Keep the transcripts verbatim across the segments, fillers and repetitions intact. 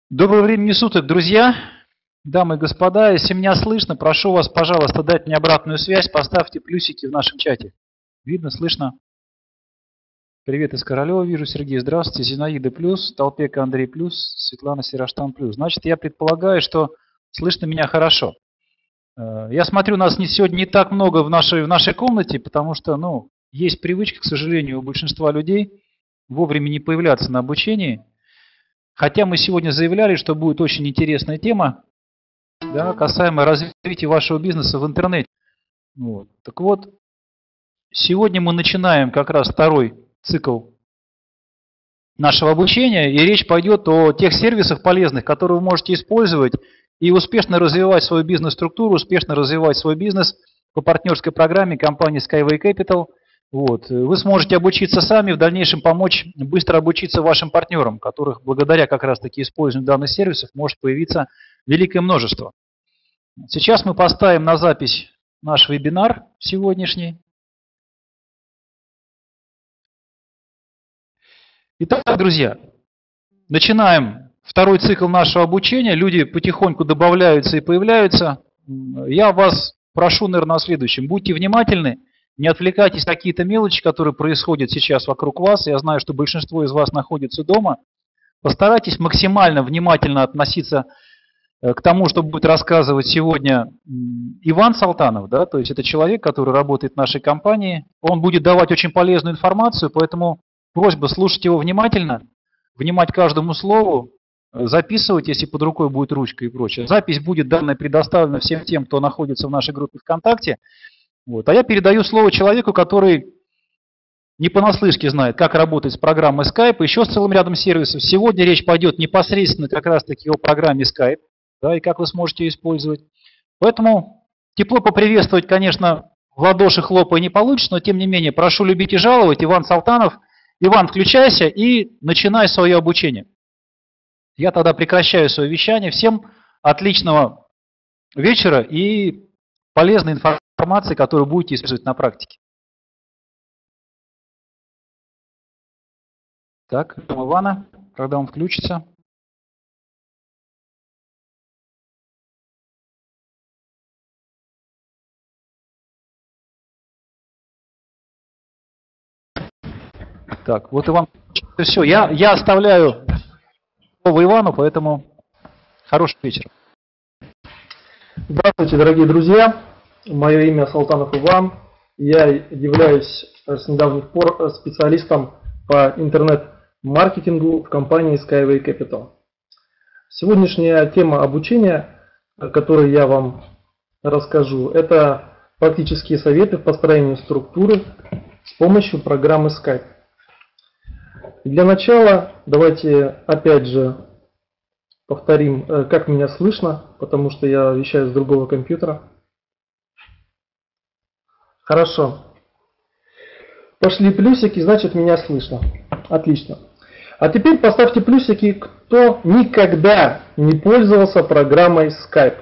Доброго времени суток, друзья, дамы и господа. Если меня слышно, прошу вас, пожалуйста, дать мне обратную связь, поставьте плюсики в нашем чате. Видно, слышно? Привет из Королева, вижу, Сергей, здравствуйте, Зинаида плюс, Толпека Андрей плюс, Светлана Сераштан плюс. Значит, я предполагаю, что слышно меня хорошо. Я смотрю, нас сегодня не так много в нашей, в нашей комнате, потому что, ну, есть привычка, к сожалению, у большинства людей вовремя не появляться на обучении. Хотя мы сегодня заявляли, что будет очень интересная тема, да, касаемо развития вашего бизнеса в интернете. Вот. Так вот, сегодня мы начинаем как раз второй цикл нашего обучения, и речь пойдет о тех сервисах полезных, которые вы можете использовать и успешно развивать свою бизнес-структуру, успешно развивать свой бизнес по партнерской программе компании Skyway Capital. Вот. Вы сможете обучиться сами, в дальнейшем помочь быстро обучиться вашим партнерам, которых благодаря как раз-таки использованию данных сервисов может появиться великое множество. Сейчас мы поставим на запись наш вебинар сегодняшний. Итак, друзья, начинаем второй цикл нашего обучения. Люди потихоньку добавляются и появляются. Я вас прошу, наверное, о следующем. Будьте внимательны, не отвлекайтесь на какие-то мелочи, которые происходят сейчас вокруг вас. Я знаю, что большинство из вас находится дома. Постарайтесь максимально внимательно относиться к тому, что будет рассказывать сегодня Иван Салтанов, да, то есть это человек, который работает в нашей компании. Он будет давать очень полезную информацию, поэтому просьба слушать его внимательно, внимать каждому слову, записывать, если под рукой будет ручка и прочее. Запись будет данная предоставлена всем тем, кто находится в нашей группе ВКонтакте. Вот. А я передаю слово человеку, который не понаслышке знает, как работать с программой Skype, еще с целым рядом сервисов. Сегодня речь пойдет непосредственно как раз-таки о программе Skype, да, и как вы сможете ее использовать. Поэтому тепло поприветствовать, конечно, в ладоши хлопая не получится, но тем не менее прошу любить и жаловать. Иван Салтанов. Иван, включайся и начинай свое обучение. Я тогда прекращаю свое вещание. Всем отличного вечера и полезной информации, которую будете использовать на практике. Так, ждем Ивана, когда он включится. Так, вот Иван, все, я, я оставляю слово Ивану, поэтому хороший вечер. Здравствуйте, дорогие друзья. Мое имя Салтанов Иван. Я являюсь с недавних пор специалистом по интернет-маркетингу в компании Skyway Capital. Сегодняшняя тема обучения, о которой я вам расскажу, это практические советы в построении структуры с помощью программы Skype. Для начала давайте опять же повторим, как меня слышно, потому что я вещаю с другого компьютера. Хорошо. Пошли плюсики, значит меня слышно. Отлично. А теперь поставьте плюсики, кто никогда не пользовался программой Skype.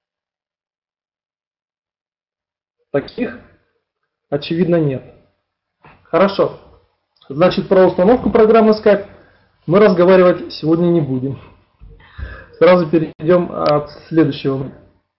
Таких, очевидно, нет. Хорошо. Значит, про установку программы Skype мы разговаривать сегодня не будем. Сразу перейдем от следующего.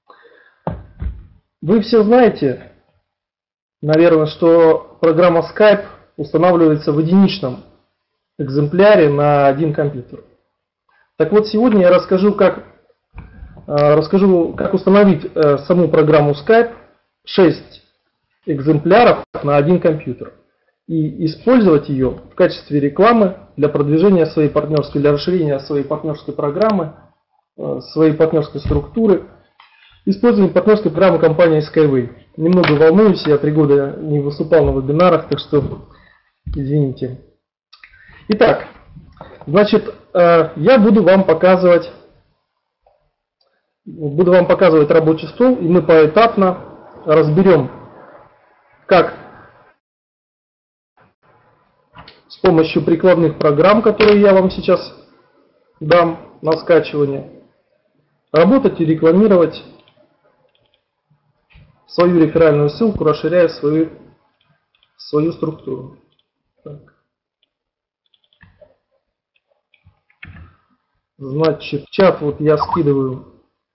Вы все знаете, наверное, что программа Skype устанавливается в единичном экземпляре на один компьютер. Так вот, сегодня я расскажу, как, расскажу, как установить саму программу Skype шесть экземпляров на один компьютер и использовать ее в качестве рекламы для продвижения своей партнерской, для расширения своей партнерской программы, своей партнерской структуры, использование партнерской программы компании Skyway. Немного волнуюсь, я три года не выступал на вебинарах, так что извините. Итак, значит, я буду вам показывать, буду вам показывать рабочий стол, и мы поэтапно разберем, как с помощью прикладных программ, которые я вам сейчас дам на скачивание, работать и рекламировать свою реферальную ссылку, расширяя свою, свою структуру. Так. Значит, в чат вот я скидываю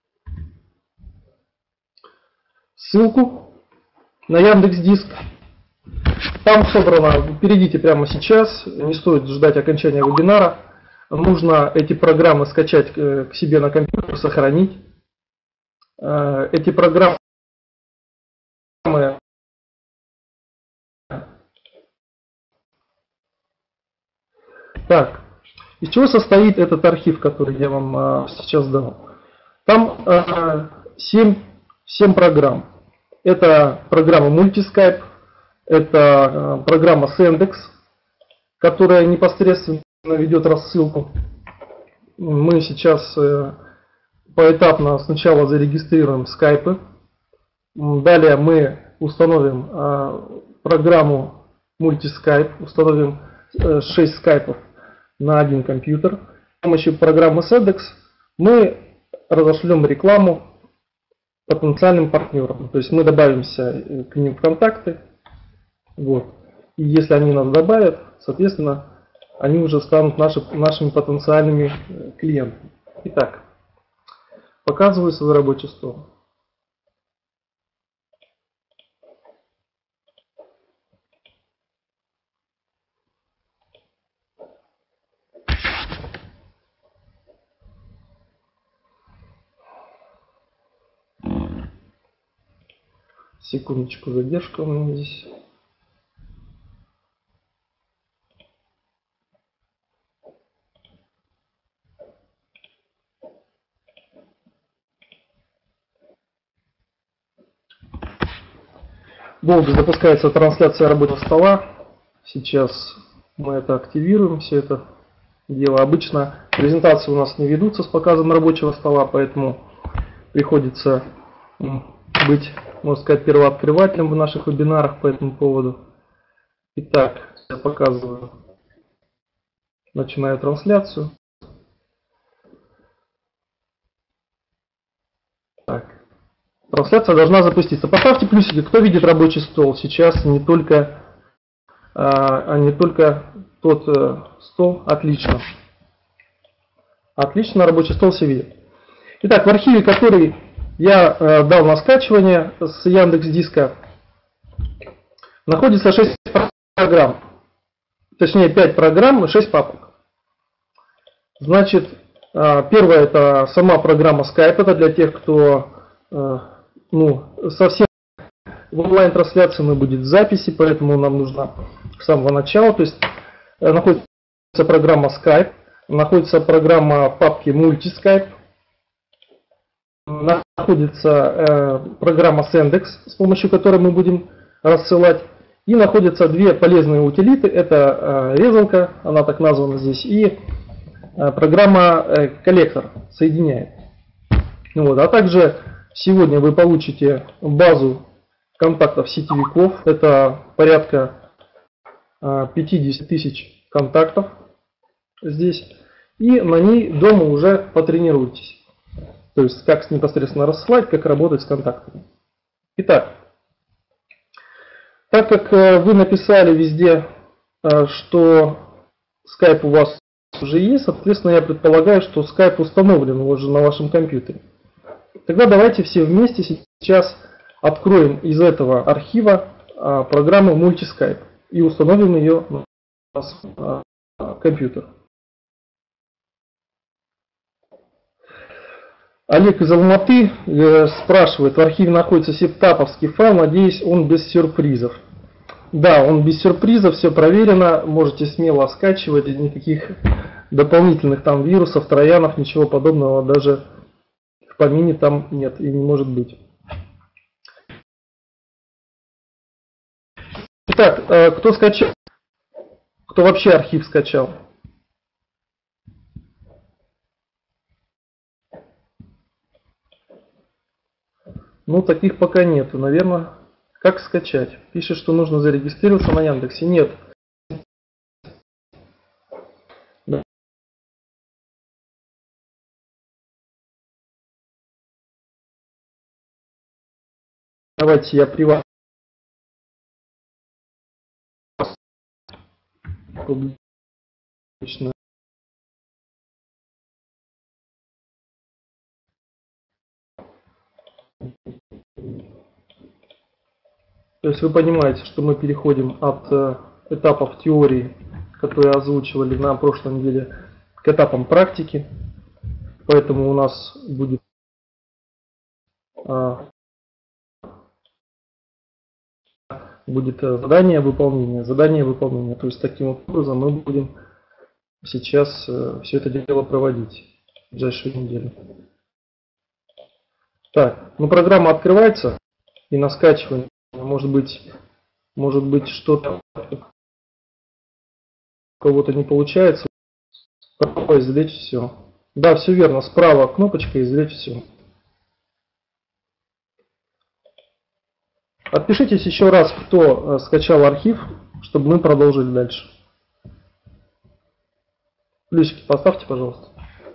ссылку на Яндекс.Диск. Там собрано, перейдите прямо сейчас, не стоит ждать окончания вебинара. Нужно эти программы скачать к себе на компьютер, сохранить. Эти программы Так, из чего состоит этот архив, который я вам сейчас дал? Там семь, семь программ. Это программа Multiskype, это программа Sendix, которая непосредственно ведет рассылку. Мы сейчас поэтапно сначала зарегистрируем скайпы, далее мы установим программу Multiskype, установим шесть скайпов на один компьютер. С помощью программы Sedex мы разошлем рекламу потенциальным партнерам. То есть мы добавимся к ним в контакты. Вот. И если они нас добавят, соответственно, они уже станут наши, нашими потенциальными клиентами. Итак, показываю свой рабочий стол. Секундочку, задержка у меня здесь. Долго запускается трансляция рабочего стола. Сейчас мы это активируем, все это дело. Обычно презентации у нас не ведутся с показом рабочего стола, поэтому приходится быть, можно сказать, первооткрывателем в наших вебинарах по этому поводу. Итак, я показываю, начинаю трансляцию. Так. Трансляция должна запуститься. Поставьте плюсики, кто видит рабочий стол сейчас, не только, а не только тот стол. Отлично. Отлично, рабочий стол все видят. Итак, в архиве, который я дал на скачивание с Яндекс.Диска, находится шесть программ. Точнее, пять программ и шесть папок. Значит, первая это сама программа Skype. Это для тех, кто ну, совсем в онлайн-трансляции мы будет в записи, поэтому нам нужно с самого начала. То есть находится программа Skype, находится программа папки Multiskype, находится э, программа Sendix, с помощью которой мы будем рассылать, и находятся две полезные утилиты. Это э, резалка, она так названа здесь, и э, программа э, коллектор соединяет. Вот. А также сегодня вы получите базу контактов сетевиков. Это порядка э, пятьдесят тысяч контактов здесь. И на ней дома уже потренируйтесь. То есть, как непосредственно рассылать, как работать с контактами. Итак, так как вы написали везде, что Skype у вас уже есть, соответственно, я предполагаю, что Skype установлен уже на вашем компьютере. Тогда давайте все вместе сейчас откроем из этого архива программу Multiskype и установим ее на свой компьютер. Олег из Алматы спрашивает, в архиве находится сетаповский файл, надеюсь, он без сюрпризов. Да, он без сюрпризов, все проверено, можете смело скачивать, никаких дополнительных там вирусов, троянов, ничего подобного даже в помине там нет и не может быть. Итак, кто скачал, кто вообще архив скачал? Ну, таких пока нету. Наверное, как скачать? Пишет, что нужно зарегистрироваться на Яндексе. Нет. Да. Давайте я при вас публично То есть вы понимаете, что мы переходим от этапов теории, которые озвучивали на прошлой неделе, к этапам практики. Поэтому у нас будет будет задание выполнения, задание выполнения. То есть таким образом мы будем сейчас все это дело проводить в ближайшую неделю. Так, ну программа открывается, и на скачивание, может быть, может быть что-то у кого-то не получается. Справа извлечь все. Да, все верно, справа кнопочка извлечь все. Отпишитесь еще раз, кто скачал архив, чтобы мы продолжили дальше. Плюсики поставьте, пожалуйста.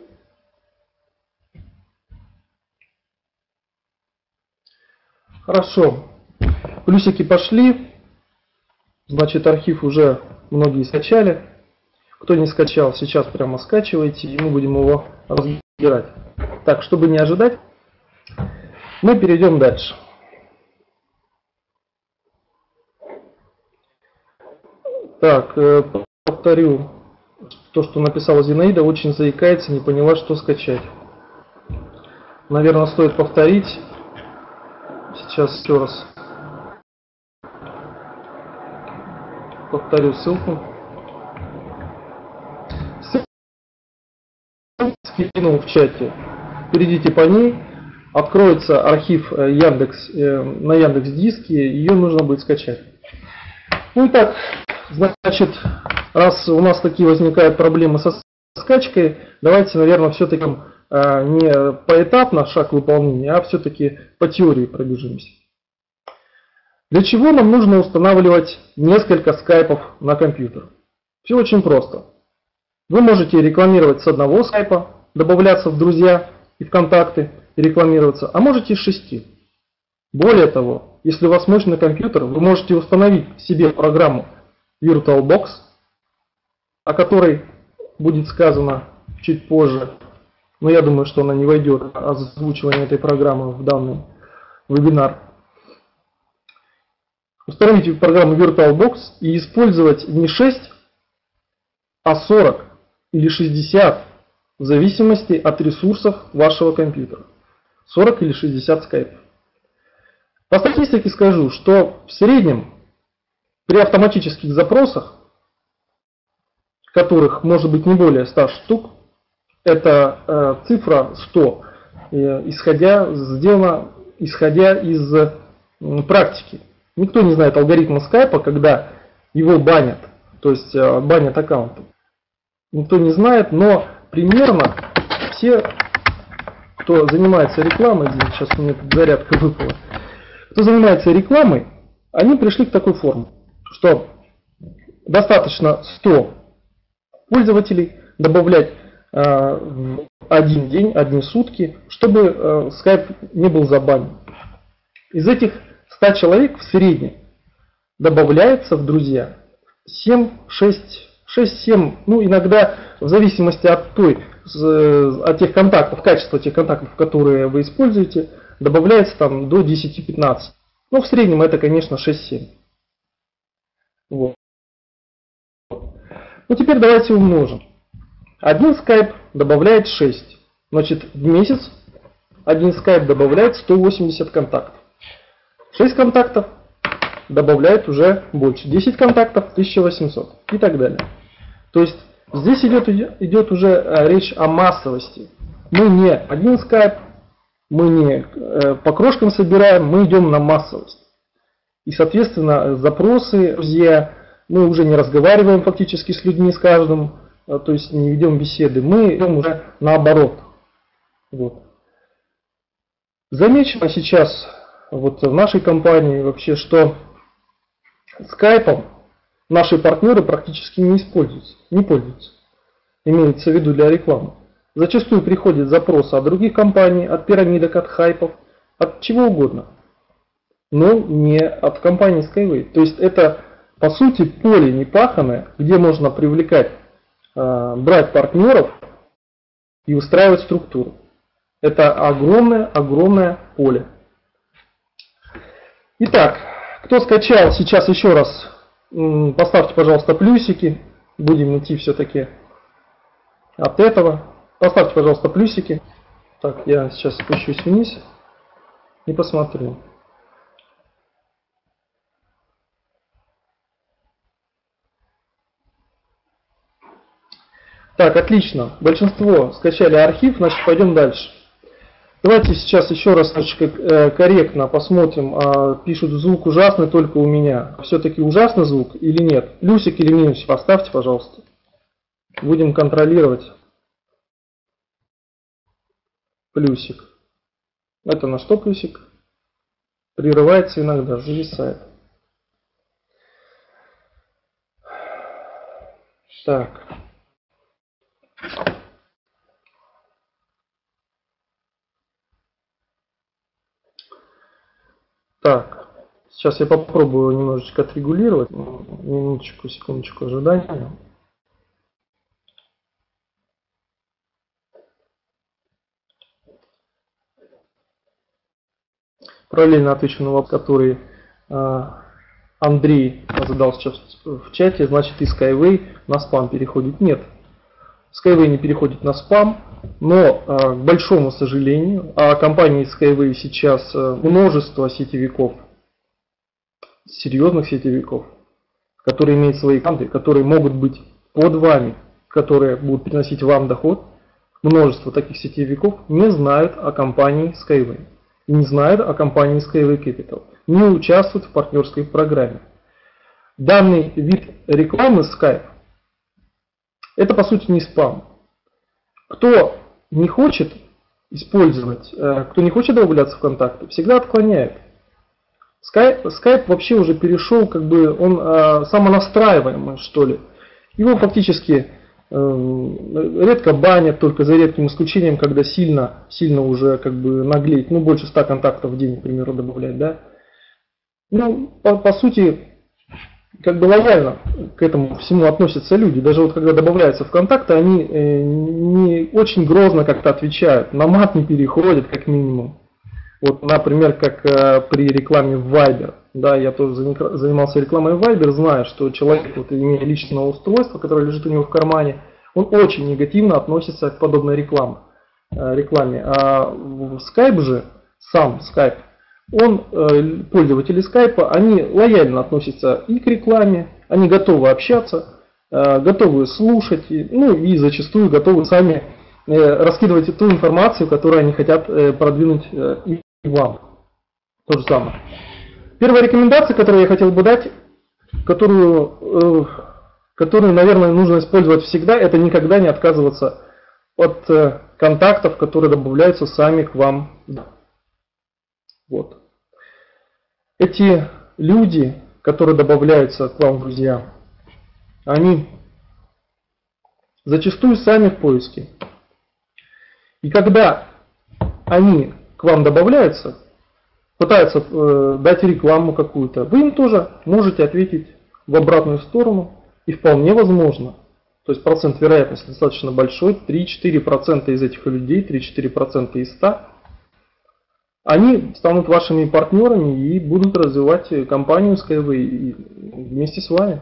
Хорошо. Плюсики пошли. Значит, архив уже многие скачали. Кто не скачал, сейчас прямо скачивайте, и мы будем его разбирать. Так, чтобы не ожидать, мы перейдем дальше. Так, повторю то, что написала Зинаида, очень заикается, не поняла, что скачать. Наверное, стоит повторить. Сейчас еще раз повторю ссылку. Ссылку скинул в чате. Перейдите по ней. Откроется архив Яндекс на Яндекс.Диске. Ее нужно будет скачать. Ну и так, значит, раз у нас такие возникают проблемы со скачкой, давайте, наверное, все-таки не поэтапно шаг выполнения, а все-таки по теории пробежимся. Для чего нам нужно устанавливать несколько скайпов на компьютер? Все очень просто. Вы можете рекламировать с одного скайпа, добавляться в друзья и в контакты, и рекламироваться, а можете из шести. Более того, если у вас мощный компьютер, вы можете установить себе программу VirtualBox, о которой будет сказано чуть позже, но я думаю, что она не войдет озвучивание этой программы в данный вебинар. Установите программу VirtualBox и использовать не шесть, а сорок или шестьдесят, в зависимости от ресурсов вашего компьютера. сорок или шестьдесят скайпов. По статистике скажу, что в среднем при автоматических запросах, которых может быть не более ста штук, это э, цифра сто, э, исходя, сделана исходя из э, практики. Никто не знает алгоритма скайпа, когда его банят, то есть э, банят аккаунты. Никто не знает, но примерно все, кто занимается рекламой, сейчас у меня тут зарядка выпала, кто занимается рекламой, они пришли к такой форме, что достаточно сто пользователей добавлять э, в один день, одни сутки, чтобы э, Skype не был забанен. Из этих ста человек в среднем добавляется в друзья семь, шесть, шесть-семь, ну иногда в зависимости от той, от тех контактов, качества тех контактов, которые вы используете, добавляется там до десяти-пятнадцати. Но в среднем это, конечно, шесть-семь. Вот. Ну теперь давайте умножим. Один скайп добавляет шесть. Значит, в месяц один скайп добавляет сто восемьдесят контактов. шесть контактов добавляет уже больше. десять контактов тысяча восемьсот и так далее. То есть здесь идет, идет уже речь о массовости. Мы не один скайп, мы не по крошкам собираем, мы идем на массовость. И, соответственно, запросы, друзья, мы уже не разговариваем фактически с людьми, с каждым, то есть не ведем беседы, мы идем уже наоборот. Вот. Замечено сейчас вот в нашей компании вообще, что скайпом наши партнеры практически не используются, не пользуются. Имеется в виду для рекламы. Зачастую приходят запросы от других компаний, от пирамидок, от хайпов, от чего угодно. Но не от компании Skyway. То есть это по сути поле непаханное, где можно привлекать, брать партнеров и устраивать структуру. Это огромное-огромное поле. Итак, Кто скачал, сейчас еще раз поставьте, пожалуйста, плюсики. Будем идти все-таки от этого. Поставьте, пожалуйста, плюсики. Так, я сейчас спущусь вниз и посмотрю. Так, отлично. Большинство скачали архив, значит, пойдем дальше. Давайте сейчас еще раз немножечко корректно посмотрим. Пишут, звук ужасный только у меня. Все-таки ужасный звук или нет? Плюсик или минус поставьте, пожалуйста. Будем контролировать. Плюсик. Это на что плюсик? Прерывается иногда, зависает. Так. Так, сейчас я попробую немножечко отрегулировать. Минуточку, секундочку ожидания. Параллельно отвечу на вопрос, который э, Андрей задал сейчас в чате. Значит, и Skyway на спам переходит. Нет, Skyway не переходит на спам, но, э, к большому сожалению, о компании Skyway сейчас э, множество сетевиков, серьезных сетевиков, которые имеют свои команды, которые могут быть под вами, которые будут приносить вам доход. Множество таких сетевиков не знают о компании Skyway. Не знают о компании Skyway Capital, не участвуют в партнерской программе. Данный вид рекламы Skype — это по сути не спам. Кто не хочет использовать, кто не хочет добавляться в контакты, всегда отклоняет. Skype, Skype вообще уже перешел, как бы он самонастраиваемый, что ли. Его фактически редко банят, только за редким исключением, когда сильно, сильно уже как бы наглеет, ну больше ста контактов в день, к примеру, добавлять, да. Ну, по, по сути, как бы лояльно к этому всему относятся люди. Даже вот когда добавляются в контакты, они э, не очень грозно как-то отвечают, на мат не переходят, как минимум. Вот, например, как э, при рекламе в Viber. Да, я тоже занимался рекламой в Viber, знаю, что человек, вот, имея личное устройство, которое лежит у него в кармане, он очень негативно относится к подобной рекламе. Э, рекламе. А в Skype же, сам Skype, он, э, пользователи Skype, они лояльно относятся и к рекламе, они готовы общаться, э, готовы слушать, и, ну и зачастую готовы сами э, раскидывать ту информацию, которую они хотят э, продвинуть э, и вам. То же самое. Первая рекомендация, которую я хотел бы дать, которую, э, которую, наверное, нужно использовать всегда, это никогда не отказываться от э, контактов, которые добавляются сами к вам. Вот. Эти люди, которые добавляются к вам в друзья, они зачастую сами в поиске. И когда они к вам добавляются, пытаются э, дать рекламу какую-то, вы им тоже можете ответить в обратную сторону, и вполне возможно, то есть процент вероятности достаточно большой, три-четыре процента из этих людей, три-четыре процента из ста, они станут вашими партнерами и будут развивать компанию Skyway вместе с вами.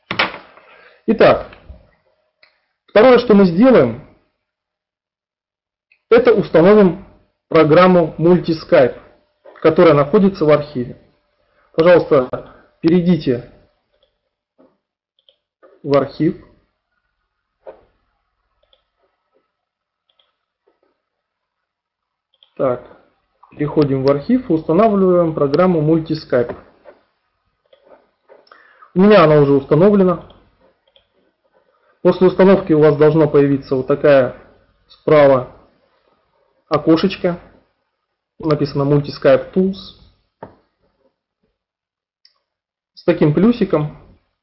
Итак, второе, что мы сделаем, это установим программу MultiSkype, которая находится в архиве. Пожалуйста, перейдите в архив. Так, переходим в архив и устанавливаем программу MultiSkype. У меня она уже установлена. После установки у вас должно появиться вот такая справа окошечко. Написано MultiSkype Tools. С таким плюсиком.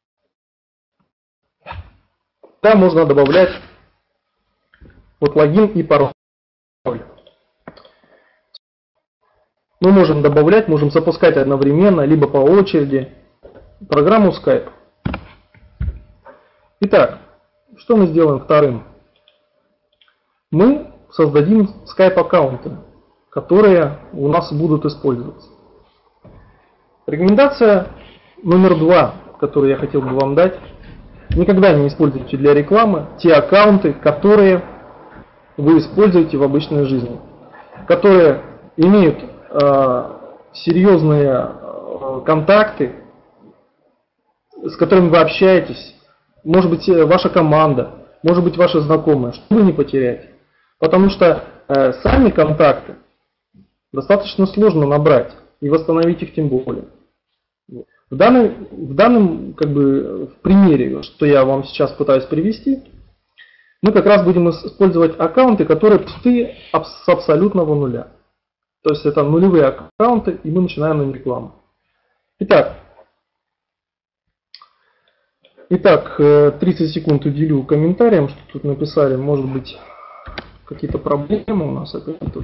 Там можно добавлять вот логин и пароль. Мы можем добавлять, можем запускать одновременно, либо по очереди программу Skype. Итак, что мы сделаем вторым? Мы создадим Skype аккаунты, которые у нас будут использоваться. Рекомендация номер два, которую я хотел бы вам дать. Никогда не используйте для рекламы те аккаунты, которые вы используете в обычной жизни, которые имеют э, серьезные э, контакты, с которыми вы общаетесь, может быть ваша команда, может быть ваши знакомые, чтобы не потерять. Потому что э, сами контакты достаточно сложно набрать и восстановить их тем более. В данном, в данном как бы, в примере, что я вам сейчас пытаюсь привести, мы как раз будем использовать аккаунты, которые пустые с абсолютного нуля. То есть это нулевые аккаунты, и мы начинаем на них рекламу. Итак, итак, тридцать секунд уделю комментариям, что тут написали. Может быть, какие-то проблемы у нас опять тут.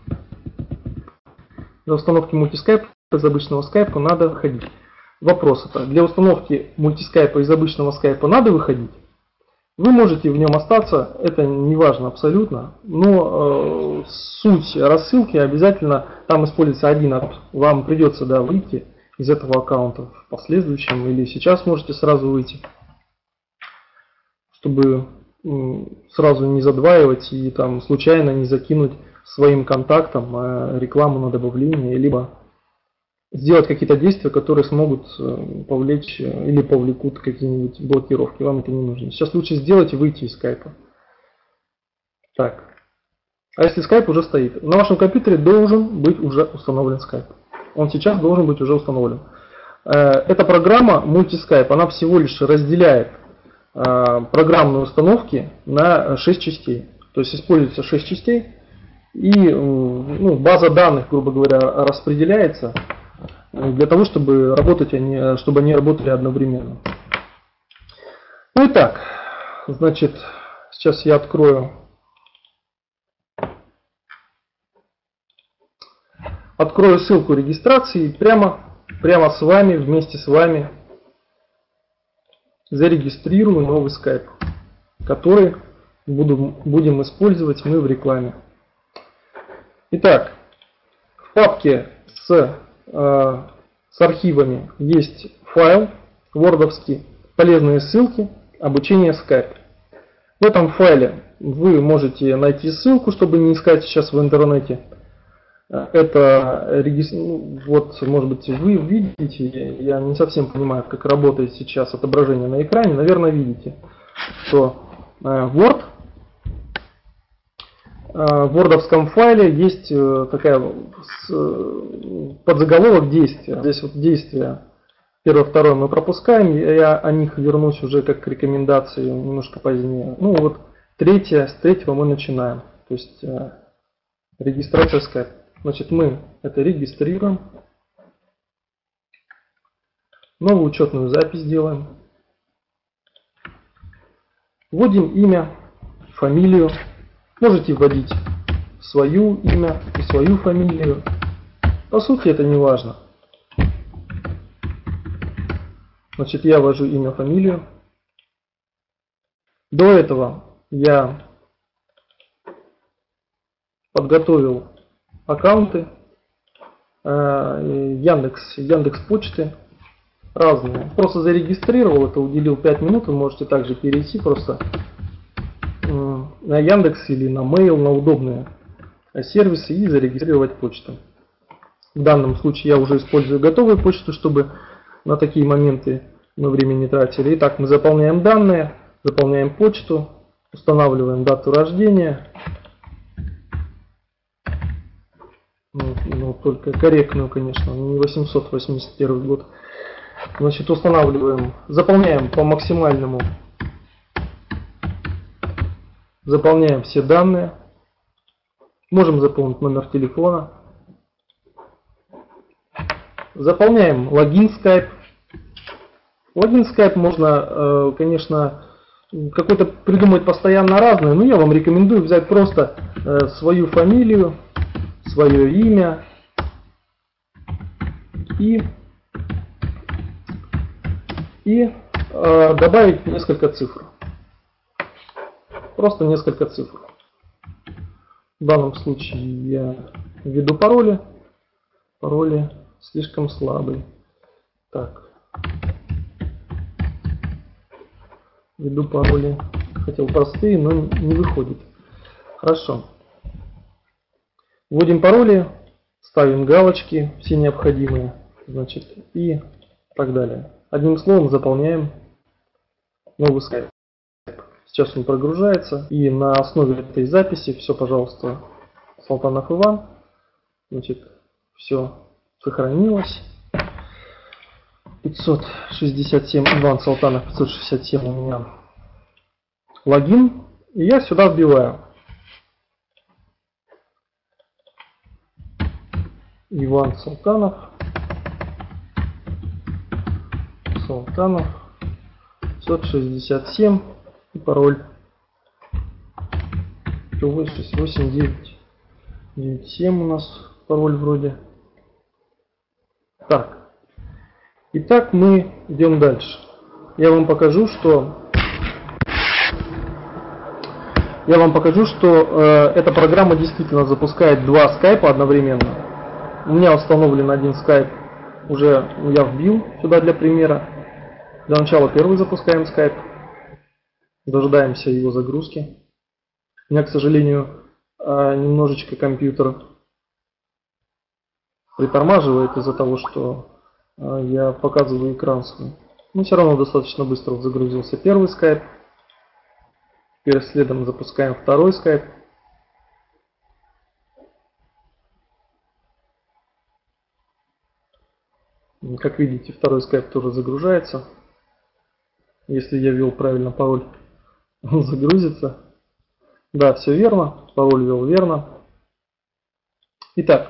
Для установки мультискайпа из обычного скайпа надо выходить. Вопрос это. Для установки мультискайпа из обычного скайпа надо выходить? Вы можете в нем остаться, это не важно абсолютно, но э, суть рассылки обязательно, там используется один аккаунт. Вам придется, да, выйти из этого аккаунта в последующем, или сейчас можете сразу выйти, чтобы э, сразу не задваивать и там случайно не закинуть своим контактам э, рекламу на добавление, либо сделать какие-то действия, которые смогут повлечь или повлекут какие-нибудь блокировки. Вам это не нужно. Сейчас лучше сделать и выйти из скайпа. Так. А если скайп уже стоит? На вашем компьютере должен быть уже установлен скайп. Он сейчас должен быть уже установлен. Эта программа мультискайп, она всего лишь разделяет программные установки на шесть частей. То есть используется шесть частей. И ну, база данных, грубо говоря, распределяется для того, чтобы работать они, чтобы они работали одновременно. Ну и так, значит, сейчас я открою, открою ссылку регистрации и прямо, прямо с вами, вместе с вами зарегистрирую новый скайп, который буду, будем использовать мы в рекламе. Итак, в папке с с архивами есть файл вордовский, полезные ссылки, обучение Skype. В этом файле вы можете найти ссылку, чтобы не искать сейчас в интернете. Это вот, может быть, вы видите, я не совсем понимаю, как работает сейчас отображение на экране, наверное, видите, что Word, в вордовском файле есть такая подзаголовок действия. Здесь вот действия первое, второе мы пропускаем. Я о них вернусь уже как к рекомендации немножко позднее. Ну вот третье, с третьего мы начинаем. То есть регистрация Skype. Значит, мы это регистрируем. Новую учетную запись делаем. Вводим имя, фамилию. Можете вводить свое имя и свою фамилию. По сути, это не важно. Значит, я ввожу имя, фамилию. До этого я подготовил аккаунты Яндекс, Яндекс.Почты разные. Просто зарегистрировал, это уделил пять минут. Вы можете также перейти просто на Яндекс или на Mail, на удобные сервисы и зарегистрировать почту. В данном случае я уже использую готовую почту, чтобы на такие моменты мы время не тратили. Итак, мы заполняем данные, заполняем почту, устанавливаем дату рождения. Ну, ну, только корректную, конечно, не восемьсот восемьдесят первый год. Значит, устанавливаем, заполняем по максимальному. Заполняем все данные. Можем заполнить номер телефона. Заполняем логин Skype. Логин Skype можно, конечно, какой-то придумать постоянно разное, но я вам рекомендую взять просто свою фамилию, свое имя и, и добавить несколько цифр. Просто несколько цифр. В данном случае я введу пароли. Пароли слишком слабый. Так. Введу пароли. Хотел простые, но не выходит. Хорошо. Вводим пароли, ставим галочки, все необходимые, значит, и так далее. Одним словом, заполняем новый скайп. Сейчас он прогружается, и на основе этой записи все, пожалуйста, Салтанов Иван, значит, все сохранилось. пятьсот шестьдесят семь, Иван Салтанов пятьсот шестьдесят семь у меня логин, и я сюда вбиваю Иван Салтанов, Салтанов пятьсот шестьдесят семь и пароль шесть восемь девять девять семь у нас пароль вроде. Так. Итак, мы идем дальше. Я вам покажу, что я вам покажу, что э, эта программа действительно запускает два скайпа одновременно. У меня установлен один скайп, уже я вбил сюда для примера. Для начала первый запускаем скайп. Дожидаемся его загрузки. У меня, к сожалению, э, немножечко компьютер притормаживает из-за того, что я показываю экран свой. Но все равно достаточно быстро загрузился первый скайп. Теперь следом запускаем второй скайп. Как видите, второй скайп тоже загружается. Если я ввел правильно пароль, он загрузится. Да, все верно. Пароль ввел верно. Итак.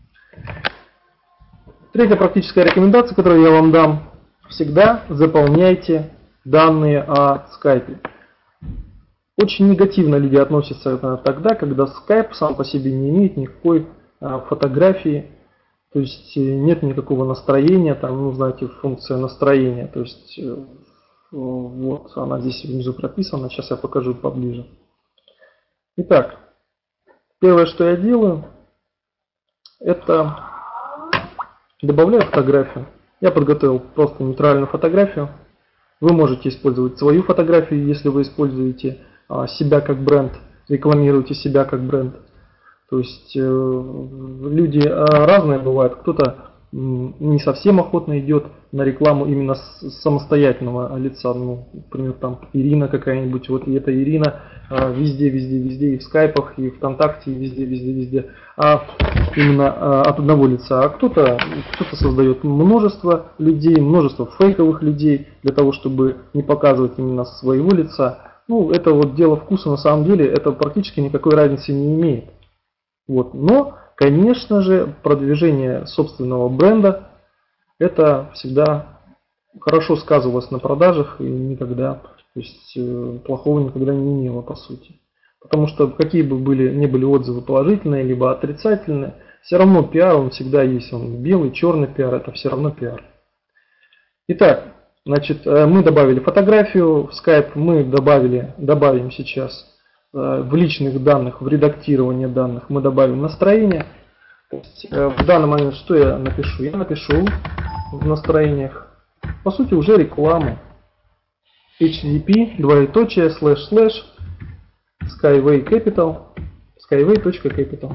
Третья практическая рекомендация, которую я вам дам. Всегда заполняйте данные о скайпе. Очень негативно люди относятся тогда, когда скайп сам по себе не имеет никакой фотографии. То есть нет никакого настроения. Там, ну, знаете, функция настроения. То есть вот она здесь внизу прописана. Сейчас я покажу поближе. Итак, первое, что я делаю, это добавляю фотографию. Я подготовил просто нейтральную фотографию. Вы можете использовать свою фотографию, если вы используете а, себя как бренд, рекламируете себя как бренд. То есть э, люди а, разные бывают. Кто-то м, не совсем охотно идет на рекламу именно с самостоятельного лица. Ну, например, там Ирина какая-нибудь. Вот и эта Ирина а, везде, везде, везде, и в скайпах, и ВКонтакте, и везде, везде, везде. А именно а, от одного лица. А кто-то кто-то создает множество людей, множество фейковых людей для того, чтобы не показывать именно своего лица. Ну, это вот дело вкуса, на самом деле, это практически никакой разницы не имеет. Вот. Но, конечно же, продвижение собственного бренда, это всегда хорошо сказывалось на продажах и никогда, то есть плохого никогда не имело, по сути. Потому что какие бы были, ни были отзывы положительные, либо отрицательные, все равно пиар, он всегда есть. Он белый, черный пиар, это все равно пиар. Итак, значит, мы добавили фотографию в Skype, мы добавили, добавим сейчас в личных данных, в редактирование данных, мы добавим настроение. В данный момент что я напишу? Я напишу в настроениях, по сути, уже рекламу. эйч ти ти пи, двоеточие, слэш, слэш, Skyway Capital, skyway.capital.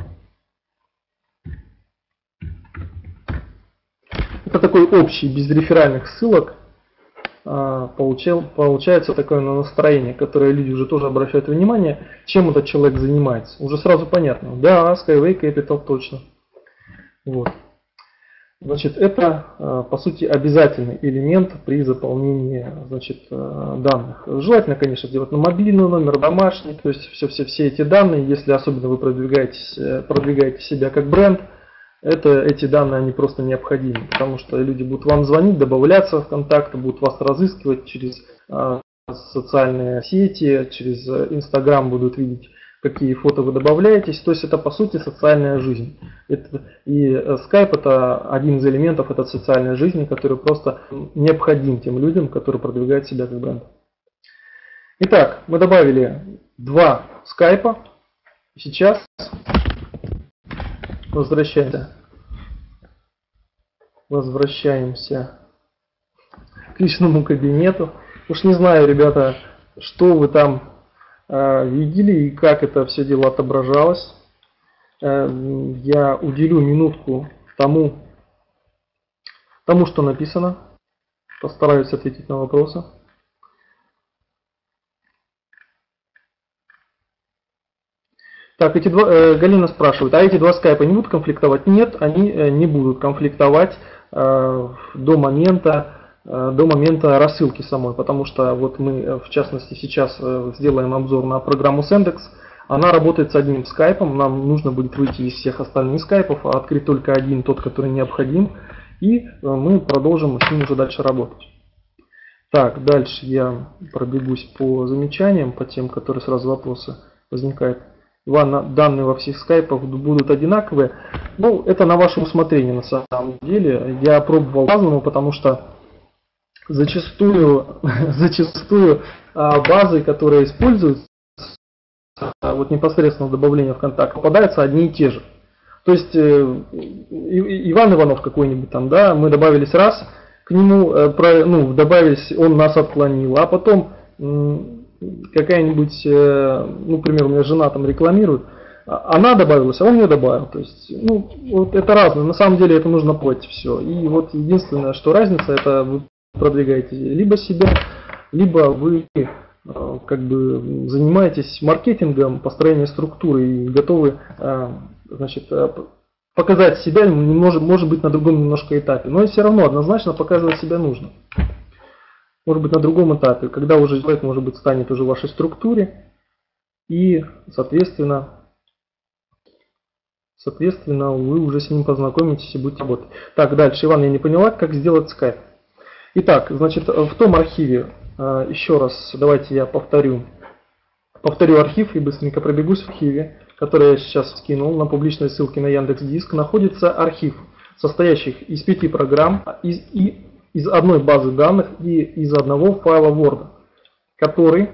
Это такой общий, без реферальных ссылок, получил, получается такое настроение, которое люди уже тоже обращают внимание, чем этот человек занимается. Уже сразу понятно. Да, Skyway Capital точно. Вот. Значит, это, по сути, обязательный элемент при заполнении, значит, данных. Желательно, конечно, делать на мобильный номер, домашний, то есть все, все, все эти данные, если особенно вы продвигаетесь, продвигаете себя как бренд, это, эти данные, они просто необходимы, потому что люди будут вам звонить, добавляться в контакты, будут вас разыскивать через а, социальные сети, через Инстаграм будут видеть, какие фото вы добавляетесь. То есть это, по сути, социальная жизнь. Это, и Skype это один из элементов этой социальной жизни, который просто необходим тем людям, которые продвигают себя как бренд. Итак, мы добавили два скайпа. Сейчас возвращаемся. Возвращаемся к личному кабинету. Уж не знаю, ребята, что вы там э, видели и как это все дело отображалось. Э, я уделю минутку тому, тому, что написано. Постараюсь ответить на вопросы. Так, эти два, э, Галина спрашивает, а эти два скайпа не будут конфликтовать? Нет, они э, не будут конфликтовать э, до момента, э, до момента рассылки самой, потому что вот мы, э, в частности, сейчас э, сделаем обзор на программу Sendix. Она работает с одним скайпом, нам нужно будет выйти из всех остальных скайпов, а открыть только один, тот, который необходим, и э, мы продолжим с ним уже дальше работать. Так, дальше я пробегусь по замечаниям, по тем, которые сразу вопросы возникают. Иван, данные во всех скайпах будут одинаковые. Ну, это на ваше усмотрение на самом деле. Я пробовал по-разному, потому что зачастую, зачастую базы, которые используются вот непосредственно в добавлении в контакт, попадаются одни и те же. То есть Иван Иванов какой-нибудь там, да, мы добавились раз, к нему, ну, добавились, он нас отклонил, а потом какая-нибудь, ну, например, у меня жена там рекламирует, она добавилась, а он не добавил. То есть, ну, вот это разное. На самом деле это нужно платить все. И вот единственное, что разница, это вы продвигаете либо себя, либо вы как бы занимаетесь маркетингом, построением структуры и готовы, значит, показать себя, может, может быть, на другом немножко этапе. Но все равно однозначно показывать себя нужно. Может быть, на другом этапе, когда уже человек, может быть, станет уже в вашей структуре, и, соответственно, соответственно, вы уже с ним познакомитесь и будете работать. Так, дальше, Иван, я не поняла, как сделать скайп. Итак, значит, в том архиве, еще раз, давайте я повторю, повторю архив и быстренько пробегусь в архиве, который я сейчас скинул на публичной ссылке на Яндекс.Диск, находится архив, состоящий из пяти программ из, и из одной базы данных и из одного файла Word, который,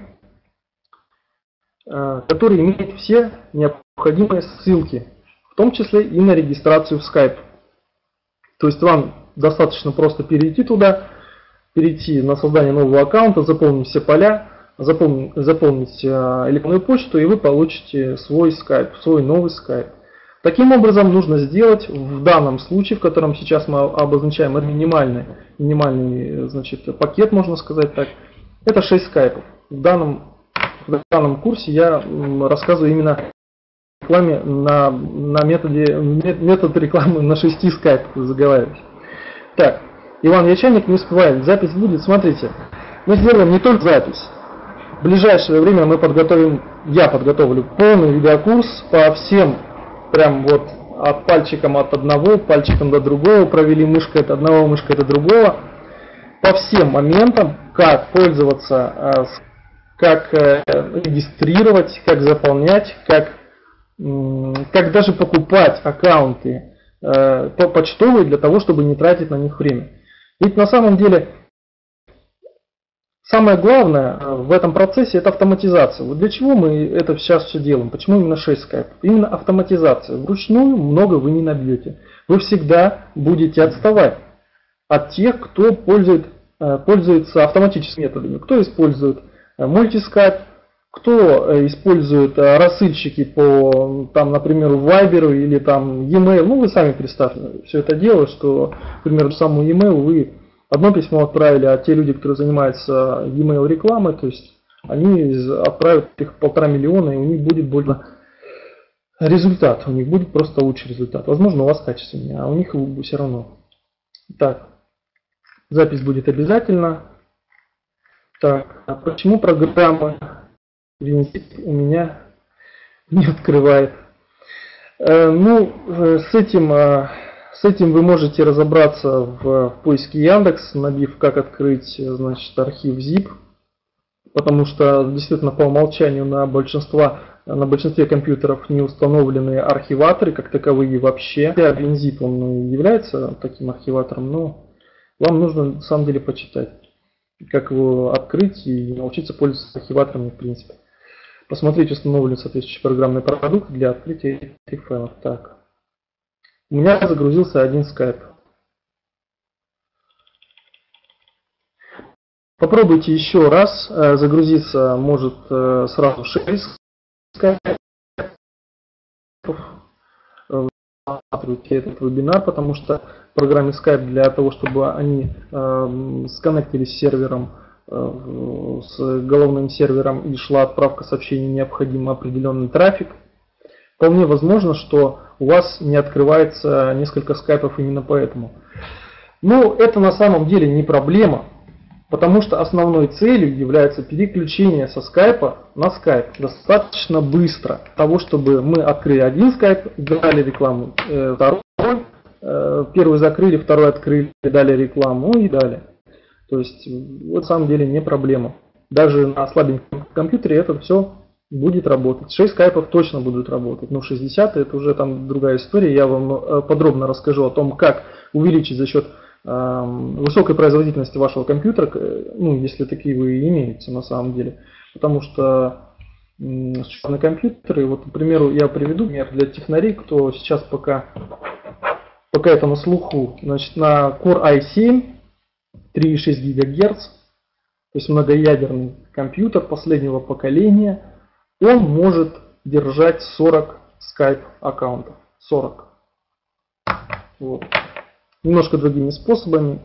который имеет все необходимые ссылки, в том числе и на регистрацию в Skype. То есть вам достаточно просто перейти туда, перейти на создание нового аккаунта, заполнить все поля, заполнить, заполнить электронную почту, и вы получите свой Skype, свой новый Skype. Таким образом, нужно сделать в данном случае, в котором сейчас мы обозначаем минимальный, минимальный, значит, пакет, можно сказать так, это шесть скайпов. В данном, в данном курсе я рассказываю именно рекламе на, на методе, метод рекламы на шести скайпах, заговариваюсь. Так, Иван Ячайник не успевает, запись будет, смотрите, мы сделаем не только запись. В ближайшее время мы подготовим, я подготовлю полный видеокурс по всем, прям вот от пальчиком от одного, пальчиком до другого, провели мышкой от одного, мышкой до другого, по всем моментам, как пользоваться, как регистрировать, как заполнять, как, как даже покупать аккаунты почтовые для того, чтобы не тратить на них время. Ведь на самом деле самое главное в этом процессе — это автоматизация. Вот для чего мы это сейчас все делаем? Почему именно шесть скайпов? Именно автоматизация. Вручную много вы не набьете. Вы всегда будете отставать от тех, кто пользует, пользуется автоматическими методами. Кто использует мультискайп, кто использует рассыльщики по, там, например, Viber или там e-mail. Ну, вы сами представьте все это дело, что, например, в саму e-mail вы одно письмо отправили, а те люди, которые занимаются e-mail рекламой, то есть они отправят их полтора миллиона, и у них будет больше результат, у них будет просто лучший результат. Возможно, у вас качественнее, а у них все равно. Так, запись будет обязательно. Так, а почему программа у меня не открывает? Э, ну, с этим... С этим вы можете разобраться в поиске Яндекс, набив как открыть, значит, архив zip, потому что действительно по умолчанию на, большинство, на большинстве компьютеров не установлены архиваторы как таковые вообще. WinZip он является таким архиватором, но вам нужно на самом деле почитать, как его открыть и научиться пользоваться архиваторами в принципе. Посмотреть, установлен соответствующий программный продукт для открытия этих файлов. Так. У меня загрузился один скайп. Попробуйте еще раз. Загрузиться может сразу шесть скайпов. Рассматривайте этот вебинар, потому что в программе Skype для того, чтобы они э, сконнектились с сервером, э, с головным сервером и шла отправка сообщений, необходим определенный трафик. Вполне возможно, что у вас не открывается несколько скайпов именно поэтому. Но это на самом деле не проблема, потому что основной целью является переключение со скайпа на скайп достаточно быстро. Для того, чтобы мы открыли один скайп, дали рекламу, э, второй, э, первый закрыли, второй открыли, дали рекламу и далее. То есть, вот, на самом деле не проблема. Даже на слабеньком компьютере это все будет работать. шесть скайпов точно будут работать, но шестьдесят это уже там другая история. Я вам подробно расскажу о том, как увеличить за счет высокой производительности вашего компьютера, ну, если такие вы имеете на самом деле. Потому что на компьютеры, вот, к примеру, я приведу пример для технарей, кто сейчас пока, пока это на слуху, значит, на Core ай семь три и шесть гигагерц, то есть многоядерный компьютер последнего поколения, он может держать сорок скайп аккаунтов. сорок. Вот. Немножко другими способами.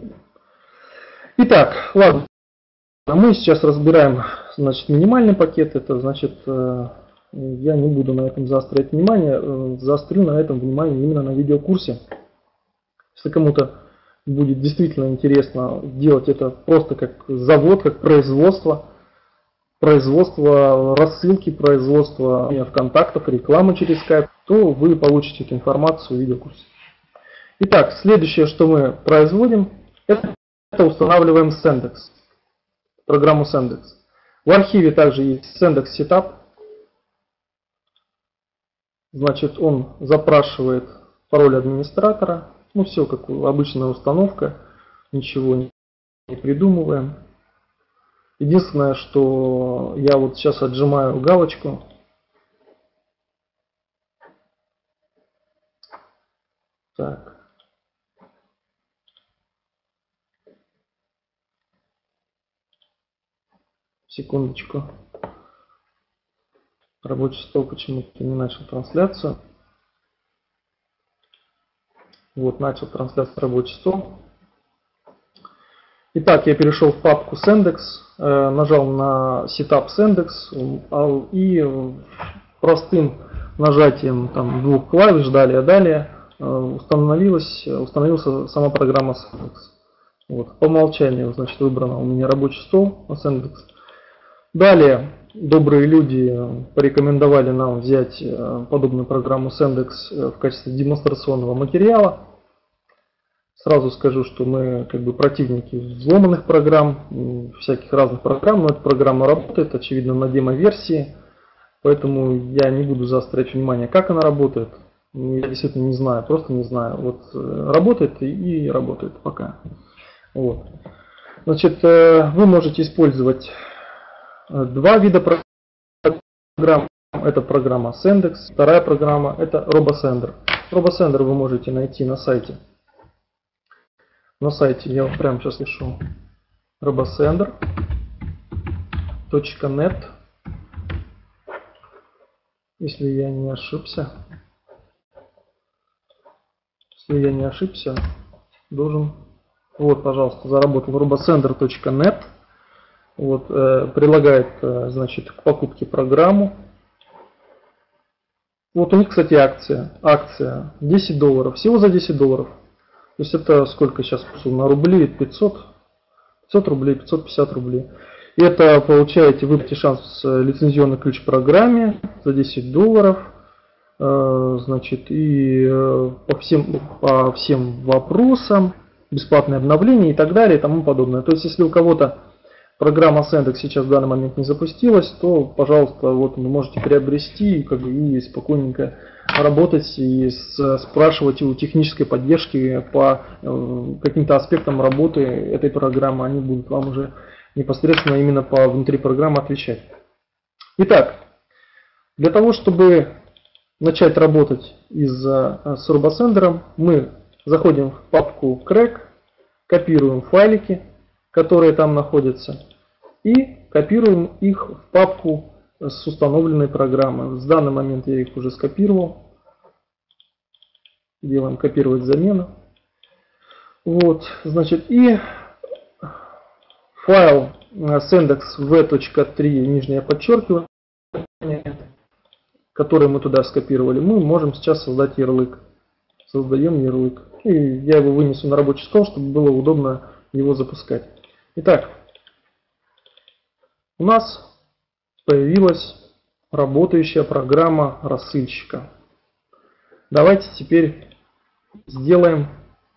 Итак, ладно. Мы сейчас разбираем, значит, минимальный пакет. Это значит, я не буду на этом заострять внимание. Заострю на этом внимание именно на видеокурсе. Если кому-то будет действительно интересно делать это просто как завод, как производство, производство рассылки, производство ВКонтактов, рекламы через Skype, то вы получите эту информацию в видеокурсе. Итак, следующее, что мы производим, это устанавливаем Sendex, программу Sendex. В архиве также есть Sendex Setup. Значит, он запрашивает пароль администратора. Ну, все как обычная установка, ничего не придумываем. Единственное, что я вот сейчас отжимаю галочку. Так. Секундочку. Рабочий стол почему-то не начал трансляцию. Вот, начал трансляцию рабочий стол. Итак, я перешел в папку Sendex, э, нажал на Setup Sendex и простым нажатием там, двух клавиш далее, далее э, установилась, установился сама программа Sendex. Вот, по умолчанию, значит, выбрано у меня рабочий стол на Sendex. Далее добрые люди порекомендовали нам взять подобную программу Sendex в качестве демонстрационного материала. Сразу скажу, что мы как бы противники взломанных программ, всяких разных программ, но эта программа работает, очевидно, на демо-версии, поэтому я не буду заострять внимание, как она работает. Я действительно не знаю, просто не знаю. Вот работает и работает пока. Вот. Значит, вы можете использовать два вида программ. Это программа Sendex. Вторая программа это RoboSender. RoboSender вы можете найти на сайте. На сайте я вот прямо сейчас пишу robosender точка нет. Если я не ошибся. Если я не ошибся, должен... Вот, пожалуйста, заработал robosender точка нет. Вот, э, предлагает, э, значит, к покупке программу. Вот у них, кстати, акция. Акция десять долларов. Всего за десять долларов. То есть это сколько сейчас на рубли? пятьсот, пятьсот рублей, пятьсот пятьдесят рублей. И это получаете, вы получаете шанс лицензионный ключ к программе за десять долларов. Э, значит, и э, по, всем, по всем вопросам, бесплатное обновление и так далее и тому подобное. То есть если у кого-то программа Sendex сейчас в данный момент не запустилась, то, пожалуйста, вот вы можете приобрести как бы, и спокойненько работать и спрашивать у технической поддержки по э, каким-то аспектам работы этой программы. Они будут вам уже непосредственно именно по внутри программы отвечать. Итак, для того, чтобы начать работать из, с RoboSender, мы заходим в папку Crack, копируем файлики, которые там находятся, и копируем их в папку с установленной программой. В данный момент я их уже скопировал. Делаем копировать замену. Вот, значит, и файл sendex v точка три нижнее подчеркивание, который мы туда скопировали, мы можем сейчас создать ярлык. Создаем ярлык. И я его вынесу на рабочий стол, чтобы было удобно его запускать. Итак, у нас появилась работающая программа рассылщика. Давайте теперь сделаем,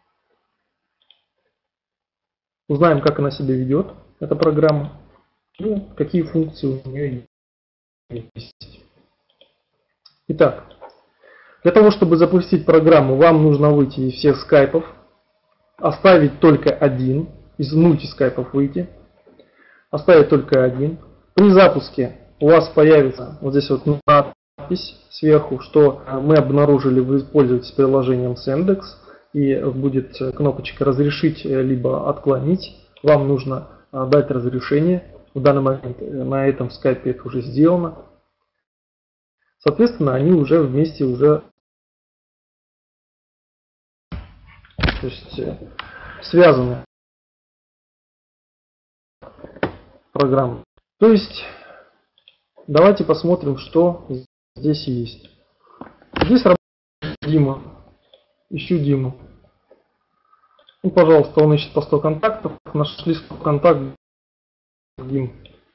узнаем, как она себя ведет, эта программа, и какие функции у нее есть. Итак, для того, чтобы запустить программу, вам нужно выйти из всех скайпов, оставить только один, из мультискайпов выйти, оставить только один. При запуске у вас появится вот здесь вот надпись сверху, что мы обнаружили, вы пользуетесь приложением Sendex, и будет кнопочка «Разрешить» либо «Отклонить». Вам нужно дать разрешение. В данный момент на этом скайпе это уже сделано. Соответственно, они уже вместе уже то есть, связаны программы. То есть, давайте посмотрим, что здесь есть. Здесь работает Дима. Ищу Диму. Ну, пожалуйста, он ищет по сто контактов. Нашли сто контактов. Дим.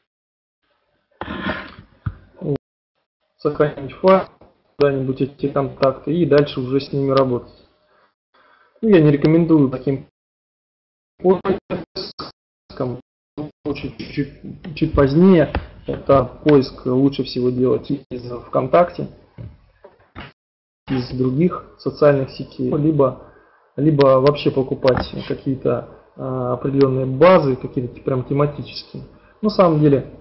Сохранить файл, куда-нибудь эти контакты и дальше уже с ними работать. Ну, я не рекомендую таким поиском. Чуть, чуть позднее это поиск лучше всего делать из ВКонтакте, из других социальных сетей, либо, либо вообще покупать какие-то а, определенные базы, какие-то прям тематические. На самом деле,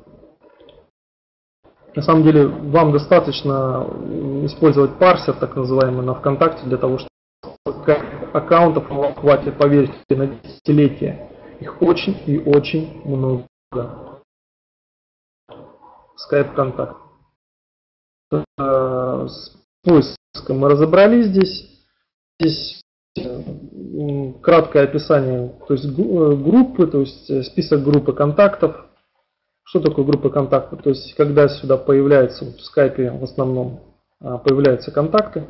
на самом деле вам достаточно использовать парсер, так называемый, на ВКонтакте, для того, чтобы аккаунтов вам хватит, поверьте, на десятилетия. Их очень и очень много. Skype контакт. С поиском мы разобрались здесь. Здесь краткое описание, то есть группы, то есть список группы контактов. Что такое группа контактов? То есть когда сюда появляются в скайпе в основном появляются контакты.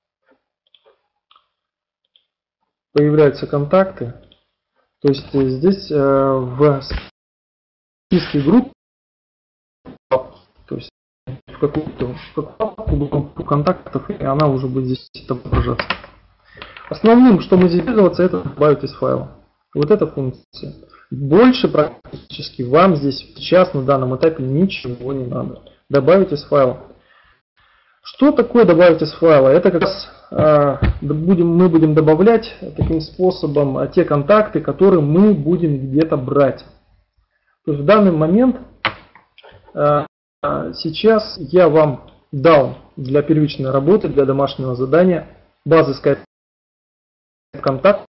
Появляются контакты. То есть здесь в списке групп, то есть в какую-то группу контактов, и она уже будет здесь отображаться. Основным, что мы здесь пользоваться, это добавить из файла. Вот эта функция. Больше практически вам здесь сейчас на данном этапе ничего не надо. Добавить из файла. Что такое добавить из файла? Это как раз э, будем, мы будем добавлять таким способом э, те контакты, которые мы будем где-то брать. То есть в данный момент э, сейчас я вам дал для первичной работы, для домашнего задания базы Skype контактов.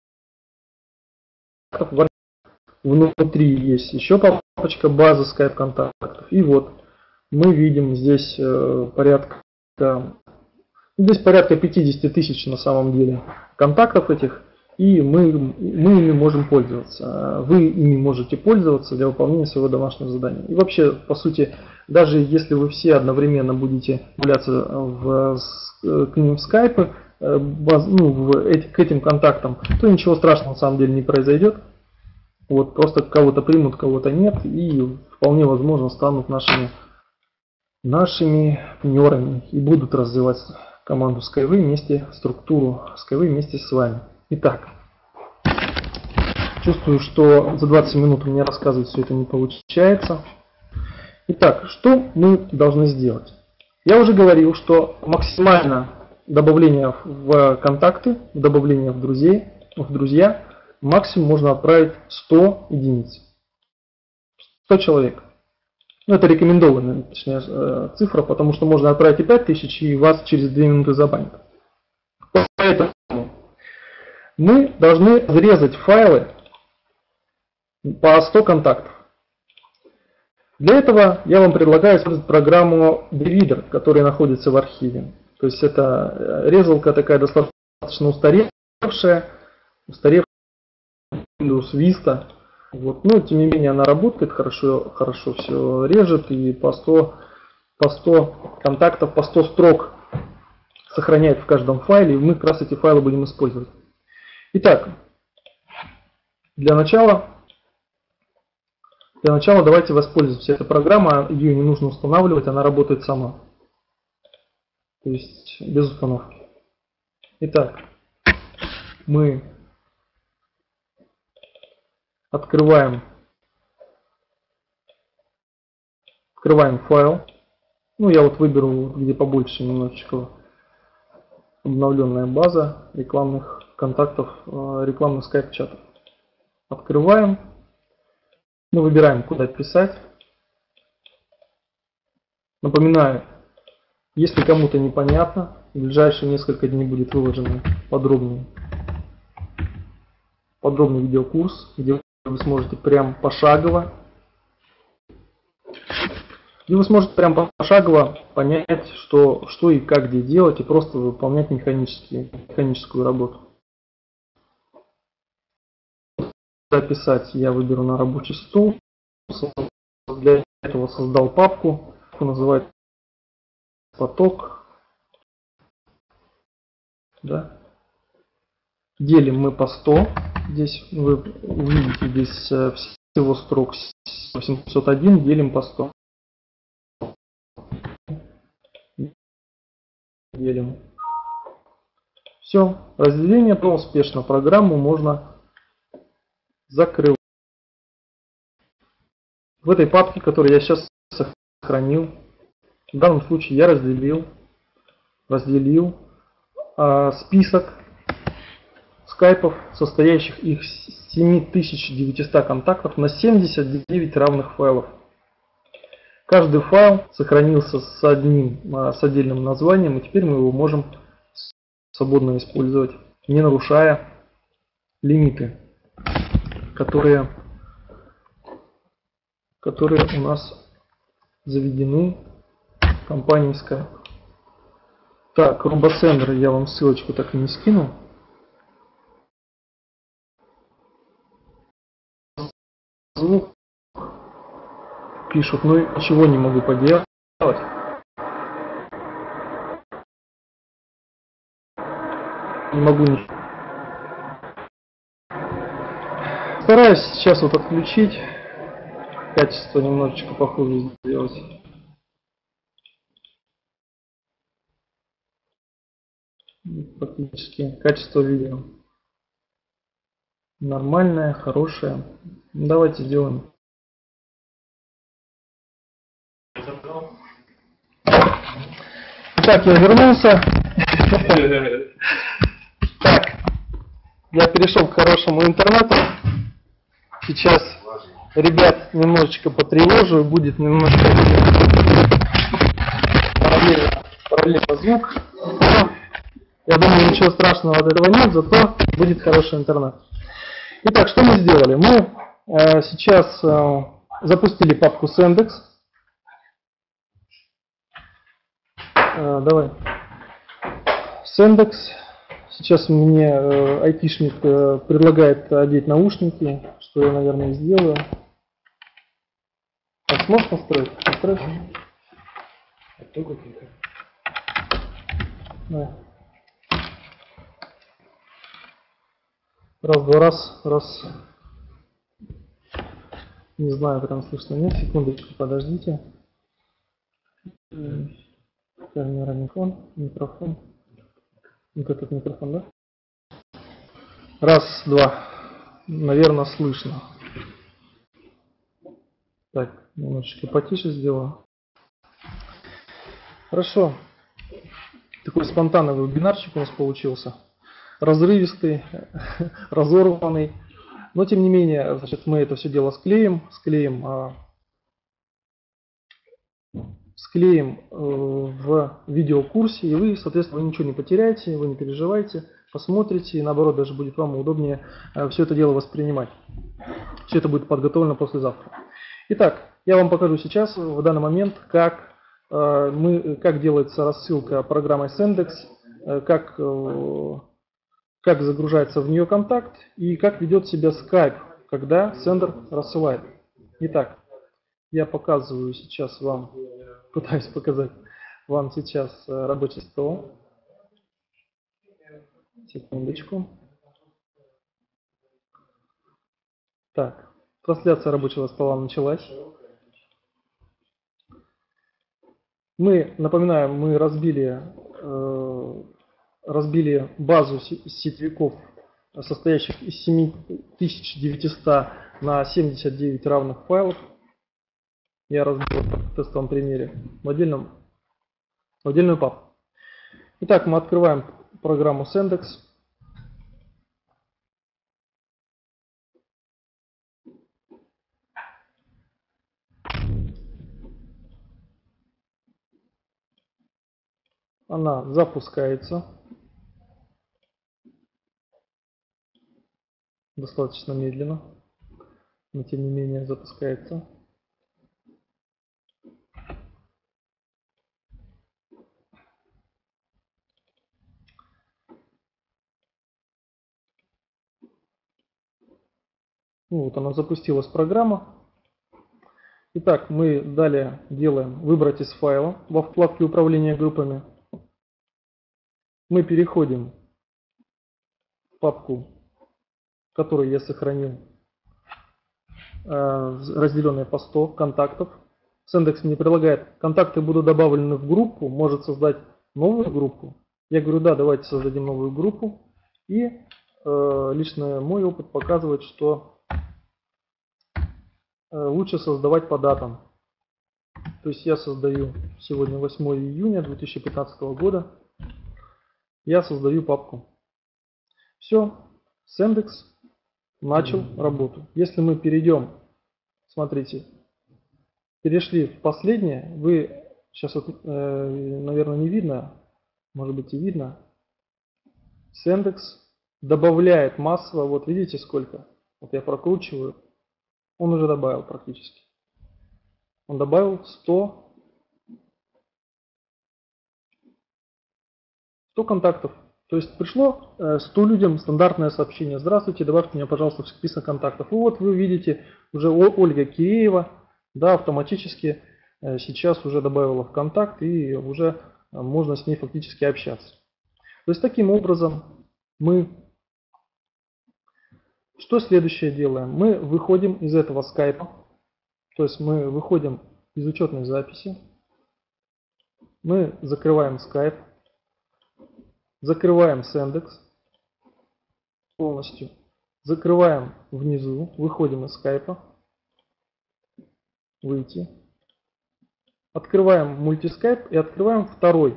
Внутри есть еще папочка базы Skype контактов. И вот мы видим здесь э, порядка Здесь порядка пятьдесят тысяч на самом деле контактов этих, и мы, мы ими можем пользоваться. Вы ими можете пользоваться для выполнения своего домашнего задания. И вообще, по сути, даже если вы все одновременно будете являться в, к ним в скайпе, ну, в эти, к этим контактам, то ничего страшного на самом деле не произойдет. Вот, просто кого-то примут, кого-то нет, и вполне возможно станут нашими нашими партнерами и будут развивать команду Skyway вместе, структуру Skyway вместе с вами. Итак, чувствую, что за двадцать минут у меня рассказывать все это не получается. Итак, что мы должны сделать? Я уже говорил, что максимально добавление в контакты, добавление в друзей, в друзья, максимум можно отправить сто единиц. сто человек. Ну, это рекомендованная, точнее, цифра, потому что можно отправить и пять тысяч, и вас через две минуты забанят. Поэтому мы должны разрезать файлы по сто контактов. Для этого я вам предлагаю использовать программу Dreader, которая находится в архиве. То есть это резалка такая достаточно устаревшая, устаревшая Windows Vista. Вот. Но тем не менее она работает, хорошо, хорошо все режет и по сто, по сто контактов, по сто строк сохраняет в каждом файле. И мы как раз эти файлы будем использовать. Итак, для начала... Для начала давайте воспользуемся этой программой, ее не нужно устанавливать, она работает сама. То есть без установки. Итак, мы открываем, открываем файл. Ну, я вот выберу, где побольше немножечко обновленная база рекламных контактов, рекламных скайп-чатов. Открываем. Мы выбираем, куда писать. Напоминаю, если кому-то непонятно, в ближайшие несколько дней будет выложен подробный, подробный видеокурс, где вы сможете прям пошагово, где вы сможете прям пошагово понять, что, что и как где делать, и просто выполнять механическую работу. Записать я выберу на рабочий стол. Для этого создал папку, называется поток. Да. Делим мы по сто. Здесь вы увидите, здесь всего строк восемьсот один, делим по сто. Делим. Все. Разделение прошло успешно. Программу можно закрыл. В этой папке, которую я сейчас сохранил, в данном случае я разделил, разделил а, список скайпов, состоящих из семь тысяч девятисот контактов, на семьдесят девять равных файлов. Каждый файл сохранился с одним, с отдельным названием, и теперь мы его можем свободно использовать, не нарушая лимиты, которые, которые у нас заведены компанией Skype. Так, RoboSender, я вам ссылочку так и не скину. Звук пишут, но ничего не могу поделать. Не могу ничего. Стараюсь сейчас вот отключить, качество немножечко похуже сделать. Фактически качество видео нормальное, хорошее. Давайте сделаем. Итак, я вернулся. Так, я перешел к хорошему интернету. Сейчас ребят немножечко потревожу, будет немножко параллельно, параллельно звук. Я думаю, ничего страшного от этого нет, зато будет хороший интернет. Итак, что мы сделали? Мы э, сейчас э, запустили папку Sendex. Э, давай. Sendex. Сейчас мне э, айтишник э, предлагает одеть наушники, что я, наверное, и сделаю. Так, сможешь настроить? Настроить? Да. Раз, два, раз, раз. Не знаю, прям слышно, нет. Секундочку, подождите. Камера, микрофон, микрофон. Вот этот микрофон, да? Раз, два. Наверное, слышно. Так, немножечко потише сделаю. Хорошо. Такой спонтанный вебинарчик у нас получился. Разрывистый, разорванный. Но тем не менее, значит, мы это все дело склеим, склеим, а, склеим э, в видеокурсе, и вы, соответственно, вы ничего не потеряете, вы не переживайте. посмотрите, и наоборот, даже будет вам удобнее все это дело воспринимать. Все это будет подготовлено послезавтра. Итак, я вам покажу сейчас, в данный момент, как, мы, как делается рассылка программой Sendix, как, как загружается в нее контакт и как ведет себя Skype, когда сендер рассылает. Итак, я показываю сейчас вам, пытаюсь показать вам сейчас рабочий стол. Секундочку. Так, трансляция рабочего стола началась. Мы, напоминаем, мы разбили, э, разбили базу сетевиков, состоящих из семь тысяч девятисот на семьдесят девять равных файлов. Я разбил в тестовом примере в, отдельном, в отдельную папку. Итак, мы открываем программу Sendix. Она запускается. Достаточно медленно, но тем не менее запускается. Ну, вот она запустилась, программа. Итак, мы далее делаем «Выбрать из файла» во вкладке «Управление группами». Мы переходим в папку, которую я сохранил, разделенная по сто контактов. Sendix мне предлагает, контакты будут добавлены в группу, может создать новую группу. Я говорю, да, давайте создадим новую группу. И э, лично мой опыт показывает, что лучше создавать по датам. То есть я создаю сегодня восьмое июня две тысячи пятнадцатого года. Я создаю папку. Все, Sendix начал работу. Если мы перейдем, смотрите, перешли в последнее, вы сейчас, вот, э, наверное, не видно, может быть и видно, Sendix добавляет массово, вот видите сколько, вот я прокручиваю. Он уже добавил практически. Он добавил сто, сто контактов. То есть пришло сто людям стандартное сообщение. Здравствуйте, добавьте меня, пожалуйста, в список контактов. И вот вы видите, уже Ольга Киреева, да, автоматически сейчас уже добавила в контакт, и уже можно с ней фактически общаться. То есть таким образом мы... Что следующее делаем? Мы выходим из этого скайпа, то есть мы выходим из учетной записи, мы закрываем скайп, закрываем Sendix полностью, закрываем внизу, выходим из скайпа, выйти, открываем мультискайп и открываем второй,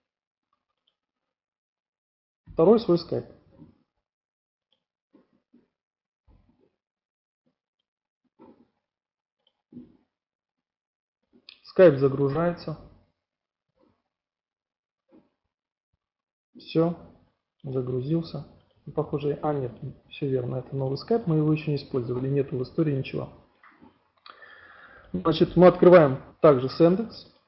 второй свой скайп. Скайп загружается. Все, загрузился. Похоже, а нет, все верно, это новый скайп, мы его еще не использовали, нету в истории ничего. Значит, мы открываем также Sendix.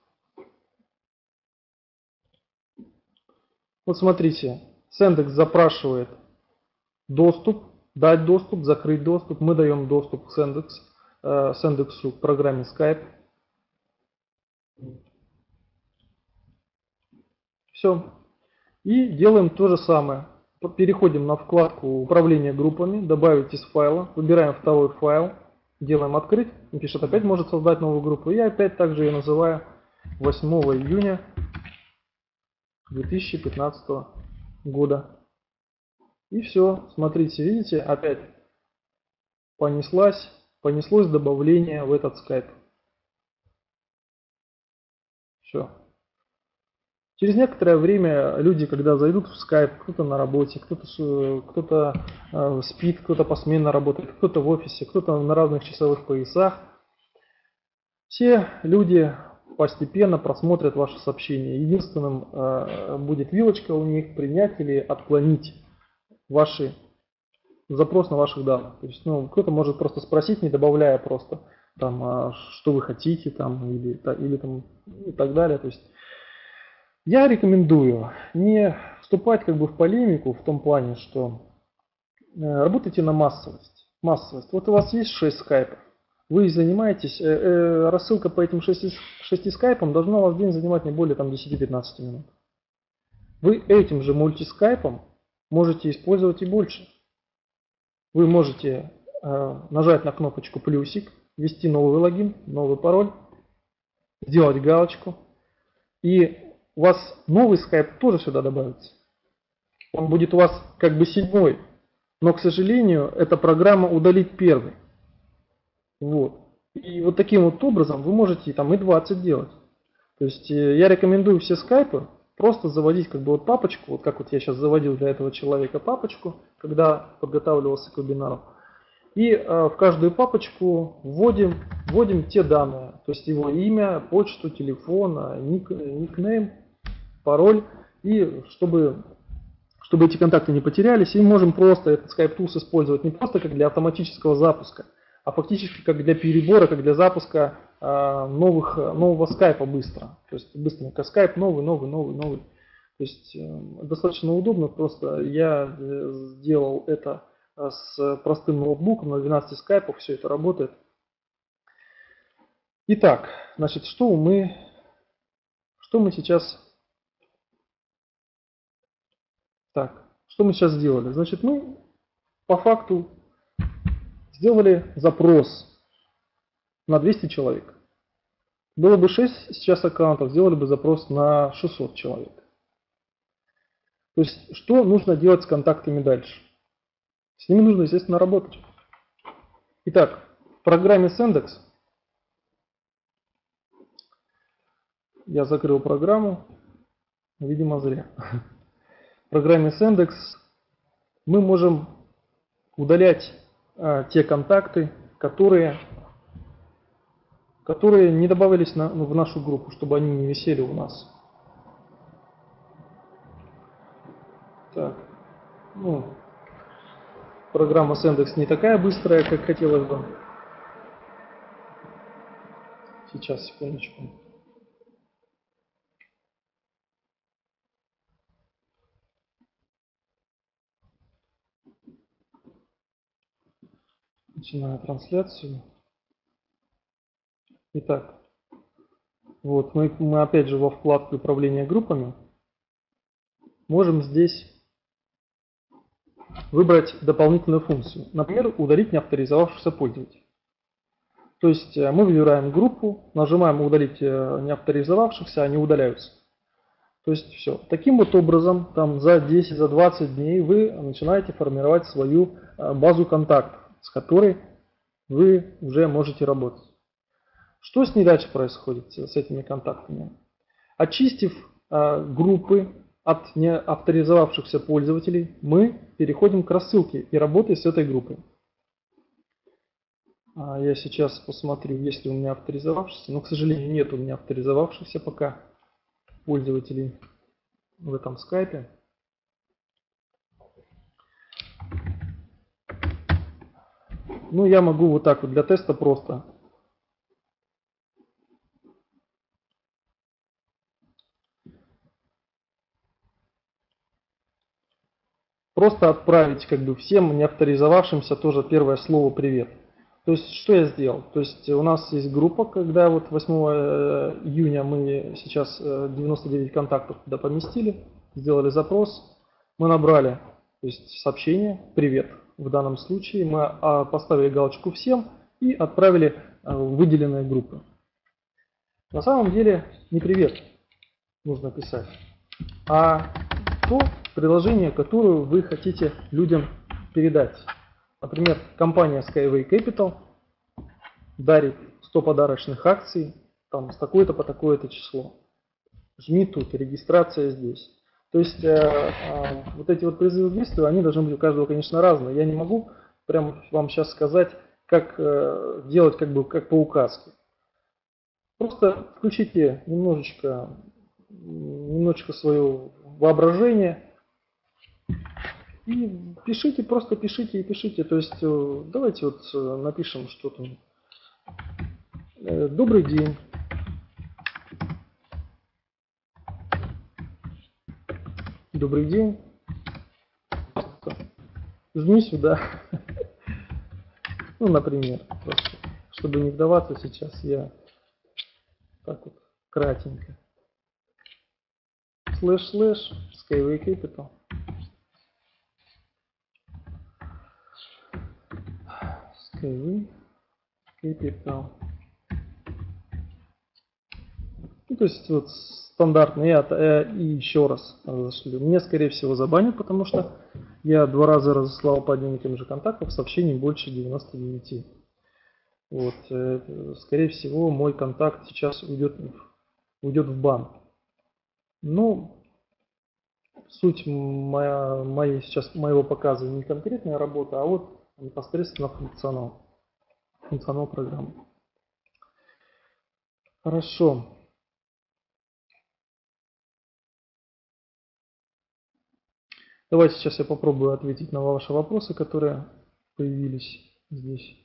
Вот смотрите, Sendix запрашивает доступ, дать доступ, закрыть доступ. Мы даем доступ к Sendix, э, Sendix к программе Skype. Все. И делаем то же самое. Переходим на вкладку «Управление группами», «Добавить из файла», выбираем второй файл, делаем «Открыть». Он пишет, опять может создать новую группу. И опять также ее называю восьмого июня две тысячи пятнадцатого года. И все. Смотрите, видите, опять понеслась, понеслось добавление в этот скайп. Все. Через некоторое время люди, когда зайдут в Skype, кто-то на работе, кто-то кто-то э, спит, кто-то посменно работает, кто-то в офисе, кто-то на разных часовых поясах, все люди постепенно просмотрят ваше сообщение. Единственным э, будет вилочка у них принять или отклонить ваши, запрос на ваших данных. То есть, ну, кто-то может просто спросить, не добавляя просто там, а, что вы хотите, там, или, или там, и так далее. То есть, я рекомендую не вступать как бы в полемику в том плане, что э, работайте на массовость. Массовость. Вот у вас есть шесть скайпов, вы занимаетесь, э, э, рассылка по этим шести, шести скайпам должна у вас в день занимать не более там, десяти-пятнадцати минут. Вы этим же мультискайпом можете использовать и больше. Вы можете э, нажать на кнопочку плюсик, ввести новый логин, новый пароль, сделать галочку, и у вас новый скайп тоже сюда добавится. Он будет у вас как бы седьмой, но, к сожалению, эта программа удалит первый. Вот. И вот таким вот образом вы можете там и двадцать делать. То есть э, я рекомендую все скайпы просто заводить как бы вот папочку, вот как вот я сейчас заводил для этого человека папочку, когда подготавливался к вебинару. И э, в каждую папочку вводим, вводим те данные, то есть его имя, почту, телефон, ник, никнейм, пароль, и чтобы, чтобы эти контакты не потерялись, и можем просто этот Skype Tools использовать не просто как для автоматического запуска, а фактически как для перебора, как для запуска э, новых, нового скайпа быстро. То есть быстренько скайп новый, новый, новый, новый. То есть э, достаточно удобно, просто я э, сделал это с простым ноутбуком на двенадцати скайпах, все это работает. Итак, значит, что мы, что мы сейчас, так, что мы сейчас сделали? Значит, мы по факту сделали запрос на двести человек. Было бы шесть сейчас аккаунтов, сделали бы запрос на шестьсот человек. То есть, что нужно делать с контактами дальше? С ними нужно, естественно, работать. Итак, в программе Sendex я закрыл программу, видимо, зря. В программе Sendex мы можем удалять а, те контакты, которые, которые не добавились на, ну, в нашу группу, чтобы они не висели у нас. Так, ну, программа Sendex не такая быстрая, как хотелось бы. Сейчас, секундочку. Начинаю трансляцию. Итак, вот мы, мы опять же во вкладке управления группами можем здесь выбрать дополнительную функцию. Например, удалить неавторизовавшихся пользователей. То есть мы выбираем группу, нажимаем удалить неавторизовавшихся, они удаляются. То есть все. Таким вот образом, там за десять, за двадцать дней вы начинаете формировать свою базу контактов, с которой вы уже можете работать. Что с ней дальше происходит, с этими контактами? Очистив группы от неавторизовавшихся пользователей, мы переходим к рассылке и работаем с этой группой. Я сейчас посмотрю, есть ли у меня авторизовавшихся, но, к сожалению, нет у меня авторизовавшихся пока пользователей в этом скайпе. Ну, я могу вот так вот для теста просто просто отправить как бы всем неавторизовавшимся тоже первое слово «привет». То есть, что я сделал? То есть, у нас есть группа, когда вот восьмого июня мы сейчас девяносто девять контактов туда поместили, сделали запрос, мы набрали, то есть, сообщение «привет». В данном случае мы поставили галочку «всем» и отправили в выделенные группы. На самом деле не «привет» нужно писать, а то предложение, которое вы хотите людям передать. Например, компания Skyway Capital дарит сто подарочных акций там, с такое-то по такое-то число. Жми тут, регистрация здесь. То есть э, э, вот эти вот призывы к действию, они должны быть у каждого, конечно, разные. Я не могу прямо вам сейчас сказать, как э, делать как бы как по указке. Просто включите немножечко, немножечко свое воображение И пишите, просто пишите и пишите. То есть давайте вот напишем что-то. Добрый день. Добрый день. Жми сюда. Ну, например, просто, чтобы не вдаваться сейчас, я так вот кратенько. Слэш-слэш, Skyway Capital. Skyway Capital. Ну, то есть вот стандартный, и еще раз разошлю. Мне, скорее всего, забанят, потому что я два раза разослал по одним и тем же контактам сообщений больше девяноста девяти. Вот, скорее всего, мой контакт сейчас уйдет, уйдет в бан. Ну, суть моя, моей сейчас моего показа не конкретная работа, а вот непосредственно функционал. Функционал программы. Хорошо. Давайте сейчас я попробую ответить на ваши вопросы, которые появились здесь.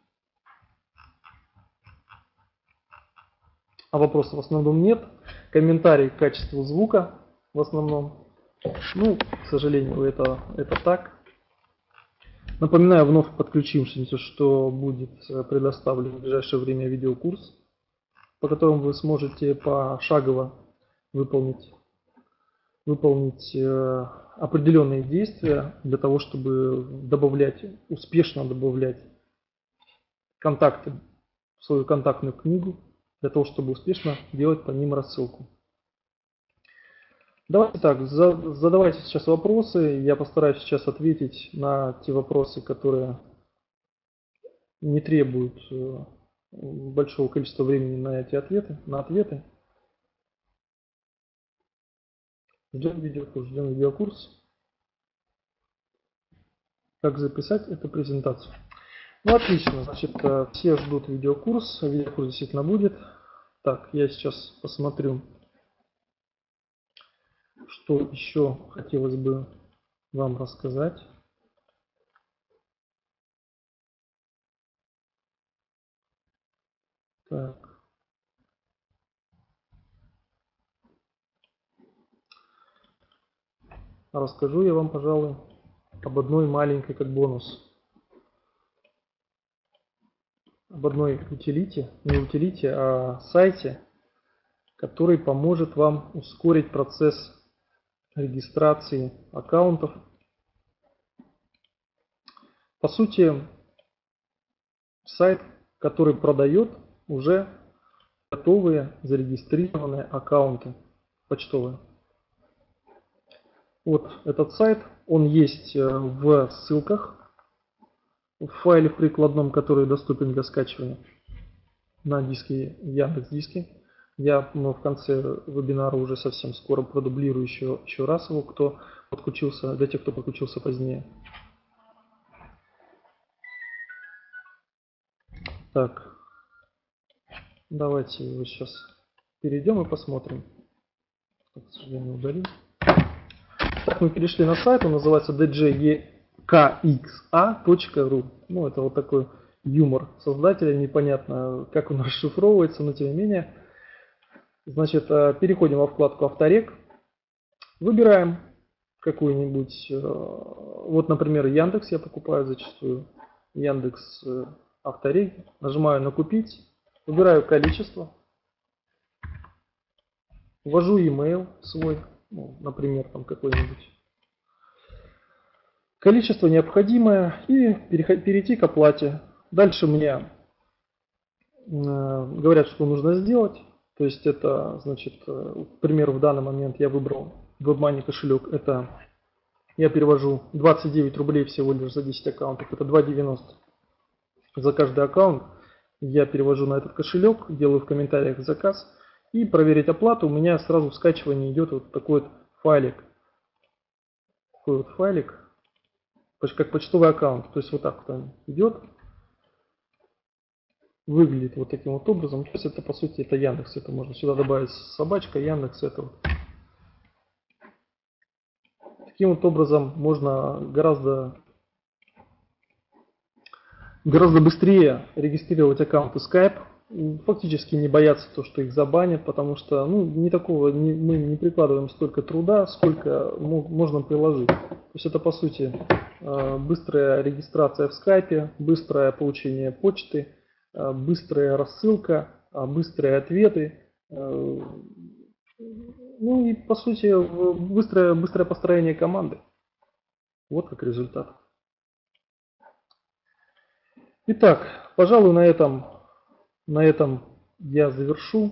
А вопросов в основном нет. Комментарий к качеству звука в основном. Ну, к сожалению, это, это так. Напоминаю вновь подключившимся, что будет предоставлен в ближайшее время видеокурс, по которому вы сможете пошагово выполнить, выполнить определенные действия для того, чтобы добавлять, успешно добавлять контакты в свою контактную книгу, для того, чтобы успешно делать по ним рассылку. Давайте так, задавайте сейчас вопросы. Я постараюсь сейчас ответить на те вопросы, которые не требуют большого количества времени на эти ответы, на ответы. Ждем видеокурс, ждем видеокурс. Как записать эту презентацию? Ну, отлично, значит, все ждут видеокурс. Видеокурс действительно будет. Так, я сейчас посмотрю, что еще хотелось бы вам рассказать. Так. Расскажу я вам, пожалуй, об одной маленькой, как бонус, об одной утилите, не утилите, а сайте, который поможет вам ускорить процесс регистрации аккаунтов. По сути, сайт, который продает уже готовые зарегистрированные аккаунты почтовые. Вот этот сайт, он есть в ссылках, в файле в прикладном, который доступен для скачивания на диске Яндекс.Диске. Я ну, в конце вебинара уже совсем скоро продублирую еще, еще раз его, кто подключился, для тех, кто подключился позднее. Так, давайте его сейчас перейдем и посмотрим. К сожалению, удалил. Так, мы перешли на сайт, он называется ди джей и кей икс а точка ру. Ну, это вот такой юмор создателя, непонятно, как он расшифровывается, но тем не менее. Значит, переходим во вкладку Авторек, выбираем какую-нибудь, вот, например, Яндекс я покупаю зачастую, Яндекс Авторек, нажимаю на «Купить», выбираю количество, ввожу email свой, ну, например, там какой-нибудь, количество необходимое и перейти к оплате. Дальше мне говорят, что нужно сделать. То есть это, значит, к примеру, в данный момент я выбрал WebMoney кошелек. Это я перевожу двадцать девять рублей всего лишь за десять аккаунтов. Это два девяносто за каждый аккаунт. Я перевожу на этот кошелек, делаю в комментариях заказ. И проверить оплату. У меня сразу в скачивании идет вот такой вот файлик. Такой вот файлик, как почтовый аккаунт. То есть вот так вот он идет. Выглядит вот таким вот образом. То есть это по сути это Яндекс. Это можно сюда добавить собачка, Яндекс. Это вот Таким вот образом можно гораздо, гораздо быстрее регистрировать аккаунты Skype, фактически не бояться то, что их забанят, потому что ну, не такого, не, мы не прикладываем столько труда, сколько можно приложить. То есть это по сути быстрая регистрация в Skype, быстрое получение почты, быстрая рассылка, быстрые ответы. Ну и по сути быстрое, быстрое построение команды. Вот как результат. Итак, пожалуй, на этом, на этом я завершу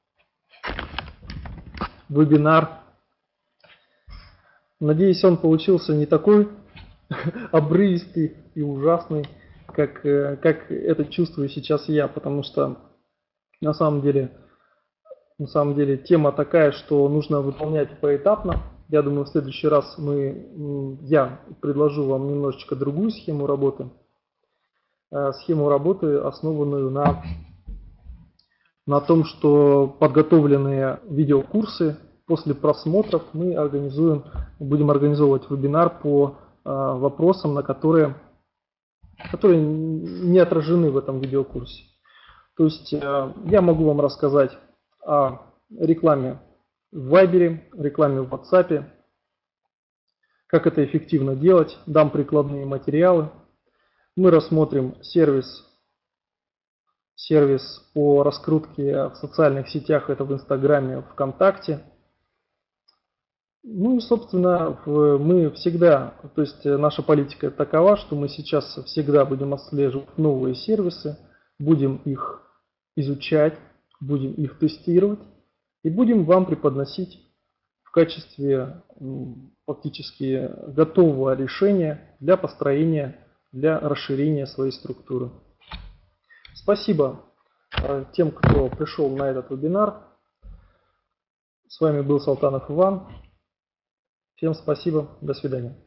вебинар. Надеюсь, он получился не такой обрывистый и ужасный, как, как это чувствую сейчас я, потому что на самом деле На самом деле тема такая, что нужно выполнять поэтапно. Я думаю, в следующий раз мы, я предложу вам немножечко другую схему работы. Схему работы, основанную на, на том, что подготовленные видеокурсы после просмотров мы организуем, будем организовывать вебинар по вопросам, на которые, которые не отражены в этом видеокурсе. То есть я могу вам рассказать о рекламе в Вайбере, рекламе в WhatsApp, как это эффективно делать, дам прикладные материалы. Мы рассмотрим сервис, сервис по раскрутке в социальных сетях, это в Инстаграме, ВКонтакте. Ну и, собственно, мы всегда, то есть наша политика такова, что мы сейчас всегда будем отслеживать новые сервисы, будем их изучать, будем их тестировать и будем вам преподносить в качестве фактически готового решения для построения, для расширения своей структуры. Спасибо тем, кто пришел на этот вебинар. С вами был Салтанов Иван. Всем спасибо. До свидания.